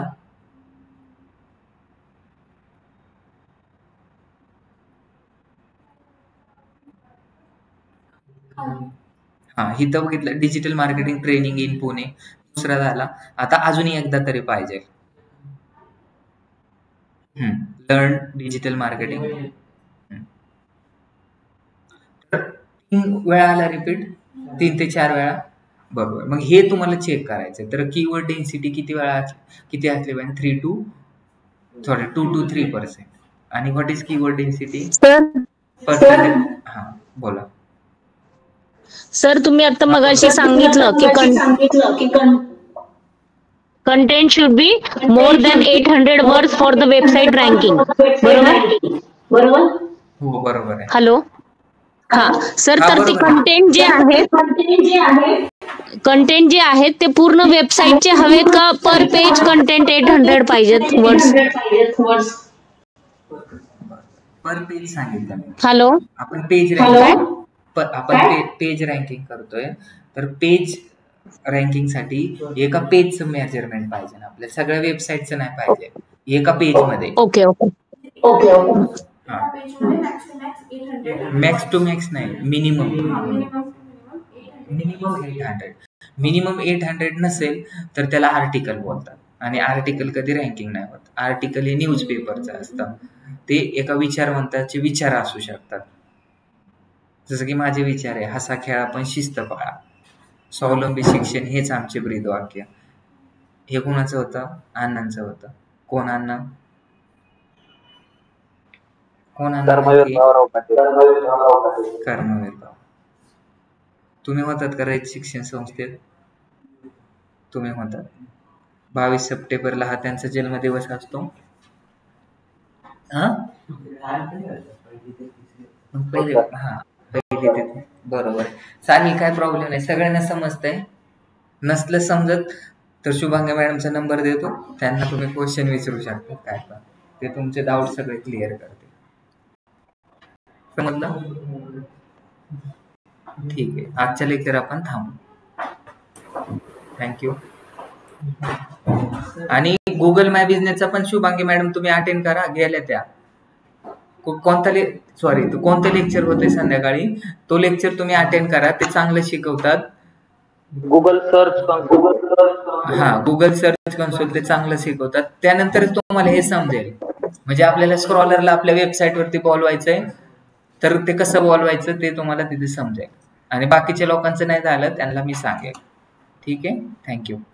हा इथं बघितलं, digital marketing training in Pune. दुसरा झाला. आता अजूनही एकदा तरी पाहिजे, लर्न डिजिटल मार्केटिंग. 3 वेळा आला रिपीट, 3 ते 4 वेळा. बरोबर. मग हे तुम्हाला चेक करायचं. तर कीवर्ड डेन्सिटी किती वेळा किती असली पाहिजे, 2 to 3%. आणि what is keyword density, percentage. हा बोला सर. तुम्ही आता मगाशी सांगितलं की content should be more than 800 words for the website ranking. बरोबर. हो बरोबर आहे. हॅलो. हा सर. हा, तर ते बरोबर आहे. कंटेंट जे आहेत ते पूर्ण वेबसाईटचे हवेत का पर पेज कंटेंट 800 पाहिजेत वर्ड्स. पर पेज सांगितलं मी. हॅलो. आपण पेज रँकिंग, आपण पेज रँकिंग करतोय. तर पेज रँकिंग साठी एका पेजचं मेजरमेंट पाहिजे ना आपल्या, सगळ्या वेबसाईटचं नाही पाहिजे, एका पेज मध्ये. ओके. मॅक्स टू मॅक्स नाही, मिनिमम 800. मिनिमम 800 नसेल तर त्याला आर्टिकल बोलतात. आणि आर्टिकल कधी रँकिंग नाही होत. आर्टिकल हे न्यूज पेपरचं असतं. ते एका विचारवंताचे विचार असू शकतात. जसं की माझे विचार आहे, हसा खेळा पण शिस्त पाळा, स्वावलंबी शिक्षण हेच आमचे ब्रीदवाक्य. हे कोणाचं होतं, अण्णांचं होतं. कोण अण्णा, कर्मवीर कर्मवीर. तुम्ही होतात का रयत शिक्षण संस्थेत, तुम्ही होतात. 22 सप्टेंबरला हा त्यांचा जन्मदिवस असतो. पहिले बरोबर. चालेल, काय प्रॉब्लेम नाही, सगळ्यांना समजतंय. नसलं समजत तर शुभांगी मॅडमचा नंबर देतो, त्यांना तुम्ही क्वेश्चन विचारू शकता काय पण, ते तुमचे डाऊट सगळे क्लिअर करते. समजलं? ठीक आहे, आजच्या लेक्चर आपण थांबू. थँक्यू. आणि गुगल माय बिझनेसचा पण शुभांगी मॅडम तुम्ही अटेंड करा, गेल्या त्या कोणतं लेक्चर होते संध्याकाळी, तो लेक्चर तुम्ही अटेंड करा, ते चांगलं शिकवतात. Google search Google search console ते चांगलं शिकवतात. त्यानंतर तुम्हाला हे समजेल, म्हणजे आपल्याला स्क्रॉलरला आपल्या वेबसाईट वरती बोलवायचंय तर ते कसं बोलवायचं ते तुम्हाला तिथे समजेल, आणि बाकीच्या लोकांचं नाही झालं त्यांना मी सांगेल. ठीक आहे, थँक्यू.